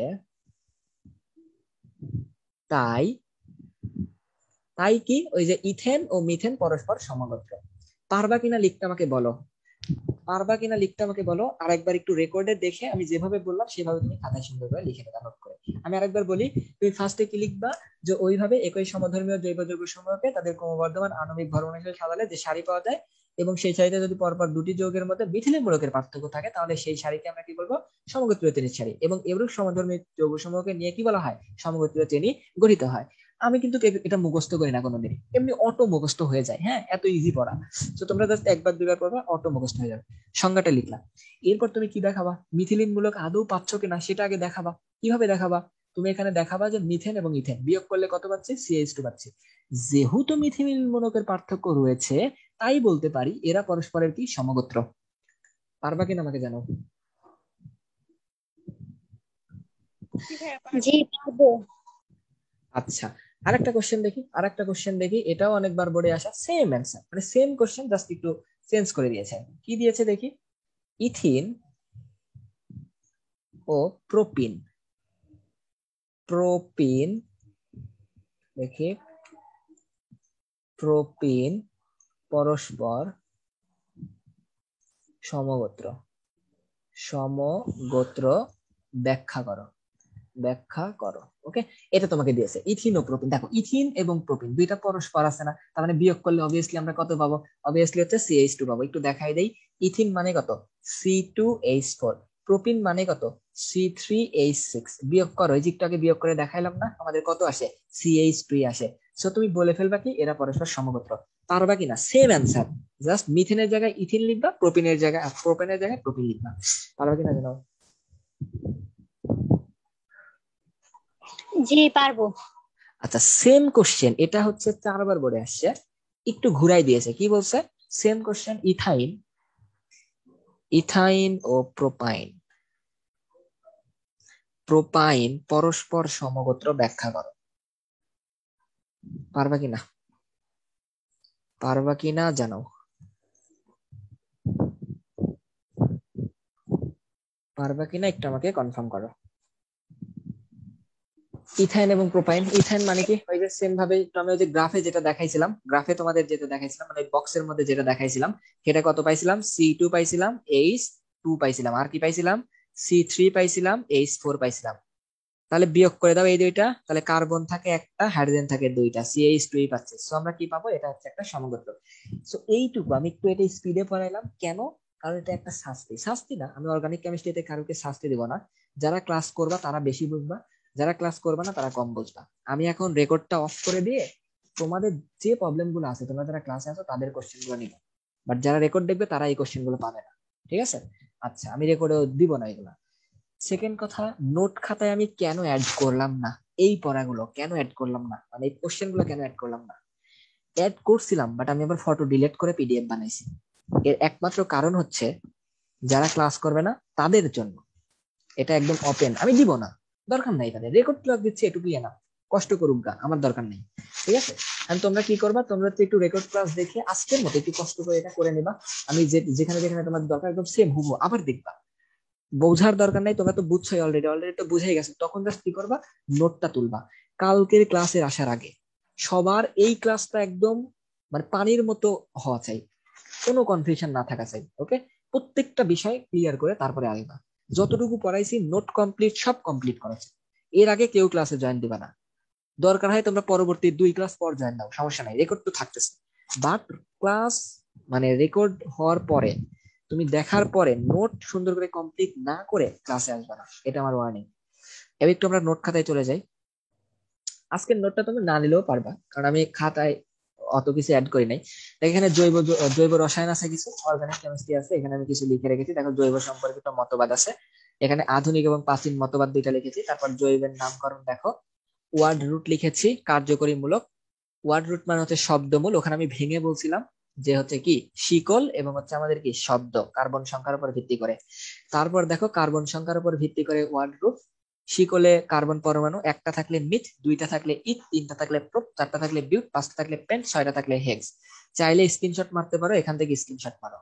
তাই তাই কি, ওই যে ইথেন ও মিথেন পরস্পর সমগোত্র। পারবা কিনা লিখতে আমাকে বলো, পারবা কিনা লিখতে আমাকে বলো। আরেকবার একটু রেকর্ডে দেখে আমি যেভাবে বললাম সেভাবে তুমি খাতায় সুন্দর করে লিখে নেবা, নোট করে। আমি আরেকবার বলি, তুমি ফার্স্টে কি লিখবা, যে ওইভাবে একই সমধর্মীয় জৈব যৌগ সমূহকে তাদের ক্রমবর্ধমান আণবিক ভর অনুসারে সাজালে যে সারি পাওয়া যায়, এবং সেই সারিতে যদি পরপর দুটি যৌগের মধ্যে মিথিলিন মূলকের পার্থক্য থাকে, তাহলে সেই সারিকে আমরা কি বলবো, সমগোত্রীয় শ্রেণীর সারি। এবং এরূপ সমধর্মী যৌগ সমূহকে নিয়ে কি বলা হয়, সমগোত্রীয় শ্রেণী গঠিত হয়। আমি কিন্তু এটা মুখস্থ করি না কোনোদিন, এমনি অটো মুখস্থ হয়ে যায়। হ্যাঁ, এত ইজি পড়া, তো তোমরা জাস্ট একবার দুইবার পড়বা, অটো মুখস্থ হয়ে যাবে। সংজ্ঞাটা লিখলাম, এরপর তুমি কি দেখাবা, মিথিলিন মূলক আদৌ পাচ্ছ কিনা সেটা আগে দেখাবা। কিভাবে দেখাবা, তুমি এখানে দেখাবা যে মিথেন এবং ইথেন বিয়োগ করলে কত পাচ্ছি, CH2 পাচ্ছি। যেহেতু মিথিলিন মূলকের পার্থক্য রয়েছে, তাই বলতে পারি এরা পরস্পরের কি, সমগোত্র। পারবা কিনা আমাকে জানো। জি ভাইয়া পারবো। জি পারবো। আচ্ছা, আরেকটা কোশ্চেন দেখি, আরেকটা কোশ্চেন দেখি, এটাও অনেকবার বোর্ডে আসা, সেম অ্যান্সার, মানে সেম কোশ্চেন, জাস্ট একটু চেঞ্জ করে দিয়েছে। কি দিয়েছে দেখি, ইথিন ও প্রোপিন, প্রোপিন দেখি, প্রোপিন পরস্পর সমগোত্র, সমগোত্র ব্যাখ্যা করো। ব্যাখ্যা করো। ওকে, এটা তোমাকে দিয়েছে ইথিন ও প্রোপিন। দেখো ইথিন এবং প্রোপিন দুইটা পরস্পর আছে না, তার মানে বিয়োগ করলে অবভিয়াসলি আমরা কত পাবো? অবভিয়াসলি হচ্ছে CH2 পাবো। একটু দেখাই দেই, ইথিন মানে কত? C2H4। প্রোপিন মানে কত? C3H6। বিয়োগ করো, এই যে একটু আগে বিয়োগ করে দেখাইলাম না, আমাদের কত আসে? CH3 আসে। সো তুমি বলে ফেলবা কি এরা পরস্পর সমগোত্র। পারবা কিনা? সেম অ্যান্সার, জাস্ট মিথেনের জায়গায় ইথিন লিখবা, প্রোপিনের জায়গায় প্রোপিন লিখবা। পারবা কিনা জানো? জি পারবো। আচ্ছা, সেম কোশ্চেন, এটা হচ্ছে 4বার বোর্ডে আসছে, একটু ঘুরাই দিয়েছে। কি বলছে? সেম কোশ্চেন, ইথাইন ও প্রোপাইন পরস্পর সমগোত্র ব্যাখ্যা করো। পারবা কিনা জানো? পারবা কিনা একটু আমাকে কনফার্ম করো। ইথাইন এবং প্রোপাইন, ইথাইন মানে কি? ওই যে সেম ভাবে আমি ওই যে গ্রাফে যেটা দেখাইছিলাম, গ্রাফে তোমাদের যেটা দেখাইছিলাম, মানে বক্সের মধ্যে যেটা দেখাইছিলাম, সেটা কত পাইছিলাম? C2 পাইছিলাম, H2 পাইছিলাম, আর কি পাইছিলাম? C3 পাইছিলাম, H4 পাইছিলাম। তাহলে বিয়োগ করে দাও এই দুইটা, তাহলে কার্বন থাকে একটা, হাইড্রোজেন থাকে দুইটা, CH2 পাচ্ছে। সো আমরা কি পাবো? এটা হচ্ছে একটা সমগোত্র। সো এইটুকু আমি একটু এটা স্পিডে পড়াইলাম কেন? কারণ এটা একটা শাস্তি না, আমি অর্গানিক কেমিস্ট্রিতে কারোকে শাস্তি দিব না। যারা ক্লাস করবা তারা বেশি বুঝবা, যারা ক্লাস করবা না তারা কম বুঝবা। আমি এখন রেকর্ডটা অফ করে দিয়ে তোমাদের যে প্রবলেম গুলো আছে, তোমরা যারা ক্লাসে আছো তাদের কোশ্চেন গুলো নিবা, বাট যারা রেকর্ড দেখবে তারা এই কোশ্চেন গুলো পাবে না। ঠিক আছে? আচ্ছা, আমি রেকর্ডে দিব না এগুলা। সেকেন্ড কথা, নোট খাতায় আমি কেন অ্যাড করলাম না এই পড়াগুলো? কেন অ্যাড করলাম না, মানে এই কোশ্চেন গুলো কেন অ্যাড করলাম না? অ্যাড করছিলাম, বাট আমি আবার ফটো ডিলিট করে PDF বানাইছি। এর একমাত্র কারণ হচ্ছে যারা ক্লাস করবে না তাদের জন্য। এটা একদম ওপেন, আমি দিব না, দরকার নাই তাদের। রেকর্ড ক্লাস দিচ্ছে এটুকুই না, কষ্ট করুক গা, আমার দরকার নেই। ঠিক আছে? আর তোমরা কি করবা? তোমরা তো একটু রেকর্ড ক্লাস দেখে আজকের মতো একটু কষ্ট করে এটা করে নিবা। আমি যেখানে যেখানে তোমার দরকার একদম সেম হুবহু আবার দেখবা। বোঝার দরকার নাই, তোমরা তো বুঝছোই, অলরেডি তো বুঝেই গেছো। তখন জাস্ট কি করবা? নোটটা তুলবা। কালকের ক্লাসের আসার আগে সবার এই ক্লাসটা একদম মানে পানির মতো হওয়া চাই, কোনো কনফিউশন না থাকা চাই। ওকে, প্রত্যেকটা বিষয় ক্লিয়ার করে তারপরে আসবা। যতটুকু পড়াইছি নোট কমপ্লিট, সব কমপ্লিট করেছে। এর আগে কেউ ক্লাসে জয়েন দিবা না। দরকার হয় তোমরা পরবর্তী 2 ক্লাস পর জয়েন দাও, সমস্যা নাই, রেকর্ড তো থাকতেছে। বাট ক্লাস মানে রেকর্ড হওয়ার পরে তুমি দেখার পরে নোট সুন্দর করে কমপ্লিট না করে ক্লাসে আসবে না, এটা আমার ওয়ার্নিং। এবার একটু আমরা নোট খাতায় চলে যাই। আজকের নোটটা তুমি না নিলেও পারবা, কারণ আমি খাতায় অত কিছু অ্যাড করি নাই। এখানে জৈব রসায়ন আছে, কিছু অর্গানিক কেমিস্ট্রি আছে, এখানে আমি কিছু লিখে রেখেছি। দেখো জৈব সম্পর্কিত মতবাদ আছে, এখানে আধুনিক এবং প্রাচীন মতবাদ দুইটা লিখেছি। তারপর জৈবের নামকরণ দেখো, ওয়ার্ড রুট লিখেছি, কার্যকরী মূলক। ওয়ার্ড রুট মানে হচ্ছে শব্দমূল, ওখানে আমি ভেঙে বলছিলাম যে হচ্ছে কি শিকল এবং হচ্ছে আমাদের কি শব্দ, কার্বন সংখ্যার উপর ভিত্তি করে। তারপর দেখো কার্বন সংখ্যার উপর ভিত্তি করে ওয়ার্ড রুট। শিকলে কার্বন পরমাণু একটা থাকলে মিথ, দুইটা থাকলে ইথ, তিনটা থাকলে প্রোপ, চারটা থাকলে বিউট, পাঁচটা থাকলে পেন্ট, ছয়টা থাকলে হেক্স। চাইলে স্ক্রিনশট মারতে পারো, এখান থেকে স্ক্রিনশট মারো,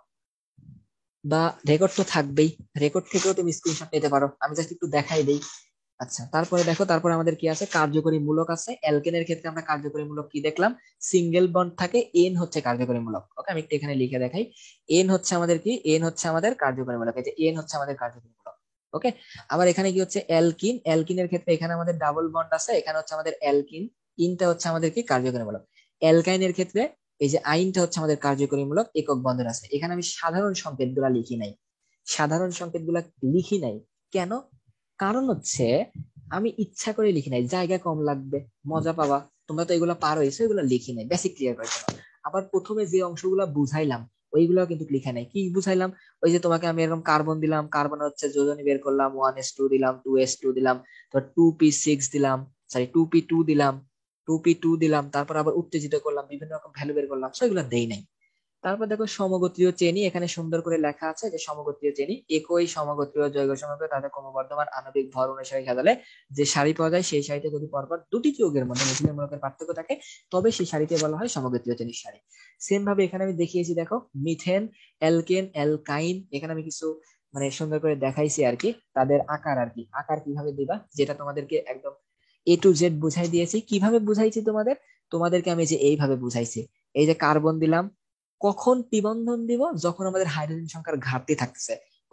বা রেকর্ড তো থাকবেই, রেকর্ড থেকেও তুমি স্ক্রিনশট নিতে পারো, আমি জাস্ট একটু দেখাই দেই। আচ্ছা, তারপরে দেখো, তারপরে আমাদের কি আছে? কার্যকরী মূলক আছে। অ্যালকেনের ক্ষেত্রে আমরা কার্যকরী মূলক কি দেখলাম? সিঙ্গেল বন্ড থাকে, এন হচ্ছে কার্যকরী মূলক। ওকে, আমি একটু এখানে লিখে দেখাই। এন হচ্ছে আমাদের কি? এন হচ্ছে আমাদের কার্যকরী মূলক, এই যে এন হচ্ছে আমাদের কার্যকরী মূলক। ওকে, আবার এখানে কি হচ্ছে? অ্যালকিন। অ্যালকিনের ক্ষেত্রে এখানে আমাদের ডাবল বন্ড আছে, এখানে হচ্ছে আমাদের অ্যালকিন, ইনটা হচ্ছে আমাদের কি? কার্যকরী মূলক। অ্যালকাইনের ক্ষেত্রে এই যে আইনটা হচ্ছে আমাদের কার্যকরী মূলক, একক বন্ধন আছে। এখানে আমি সাধারণ সংকেত গুলা লিখি নাই, সাধারণ সংকেত গুলা লিখি নাই কেন? কারণ হচ্ছে আমি ইচ্ছা করে লিখি নাই, জায়গা কম লাগবে, মজা পাবা, তোমরা তো এগুলো পারোই, এগুলো লিখি নাই, বেসিক ক্লিয়ার করার জন্য। আবার প্রথমে যে অংশগুলো বুঝাইলাম ওইগুলো কিন্তু লিখা নাই। কি বুঝাইলাম? ওই যে তোমাকে আমি এরকম কার্বন দিলাম, কার্বন হচ্ছে যোজনী বের করলাম, 1s2 দিলাম, 2s2 দিলাম, তো 2p6 দিলাম, সরি 2p2 দিলাম, 2p2 দিলাম, তারপর আবার উত্তেজিত করলাম, বিভিন্ন রকম ভ্যালু বের করলাম, সেগুলো দেই নাই। তারপর দেখো সমগোত্রীয় চেনি, এখানে সুন্দর করে লেখা আছে যে সমগোত্রীয় চেনি একই সমগোত্রীয় যৌগ সমগ্র তাদের ক্রমবর্ধমান আণবিক ভর অনুসারে সাজালে যে সারি পাওয়া যায়, সেই সারিতে যদি পরপর দুটি যৌগের মধ্যে মিথিলের মূলকের পার্থক্য থাকে তবে সেই সারিকে বলা হয় সমগোত্রীয় চেনির সারি। সেম ভাবে এখানে আমি দেখিয়েছি, দেখো মিথেন, অ্যালকেন, অ্যালকাইন, এখানে আমি কিছু মানে সুন্দর করে দেখাইছি আর কি, তাদের আকার আর কি, আকার কিভাবে দিবা, যেটা তোমাদেরকে একদম A to Z বুঝাই দিয়েছি। কিভাবে বুঝাইছি তোমাদেরকে আমি যে এইভাবে বুঝাইছি। এই যে কার্বন দিলাম, কখন ত্রিবন্ধন দিব? যখন আমাদের হাইড্রোজেন সংখ্যার ঘাটতি থাকতেছে।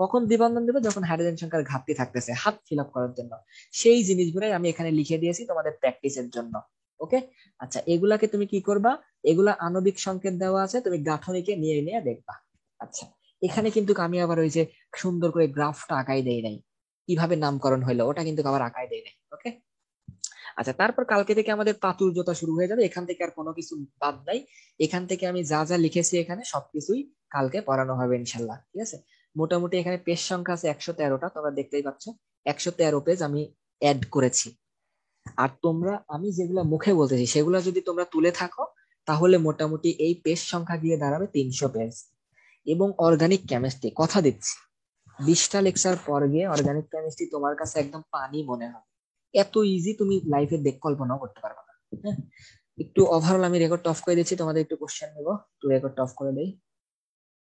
কখন দ্বিবন্ধন দেবো? যখন হাইড্রোজেন সংখ্যার ঘাটতি থাকতেছে হাত ফিল আপ করার জন্য। সেই জিনিসগুলোই আমি এখানে লিখে দিয়েছি তোমাদের প্র্যাকটিসের জন্য। ওকে, আচ্ছা এগুলাকে তুমি কি করবা? এগুলা আণবিক সংকেত দেওয়া আছে, তুমি গাঠনিকে নিয়ে নিয়ে দেখবা। আচ্ছা, এখানে কিন্তু আমি আবার ওই যে সুন্দর করে গ্রাফটা আঁকাই দেই নাই, কিভাবে নামকরণ হইলো ওটা কিন্তু আবার আঁকাই দেই নাই। ওকে, আচ্ছা তারপর কালকে থেকে আমাদের প্রাচুর্যতা শুরু হয়ে যাবে, এখান থেকে আর কোনো কিছু বাদ নাই। এখান থেকে আমি যা যা লিখেছি এখানে সবকিছুই কালকে পড়ানো হবে ইনশাল্লাহ, ঠিক আছে? মোটামুটি এখানে পেজ সংখ্যা আছে 113টা, তোমরা দেখতেই পাচ্ছ 113 পেজ আমি অ্যাড করেছি। আর তোমরা আমি যেগুলা মুখে বলতেছি সেগুলা যদি তোমরা তুলে থাকো তাহলে মোটামুটি এই পেজ সংখ্যা গিয়ে দাঁড়াবে 300 পেজ। এবং অর্গানিক কেমিস্ট্রি কথা দিচ্ছি 20টা লেকচার পর গিয়ে অর্গানিক কেমিস্ট্রি তোমার কাছে একদম পানি মনে হবে, এত ইজি তুমি লাইফে কল্পনাও করতে পারবে না। হ্যাঁ, একটু ওভারঅল আমি রেকর্ড অফ করে দিচ্ছি, তোমাদের একটু কোশ্চেন নেবো, একটু রেকর্ড অফ করে দেই।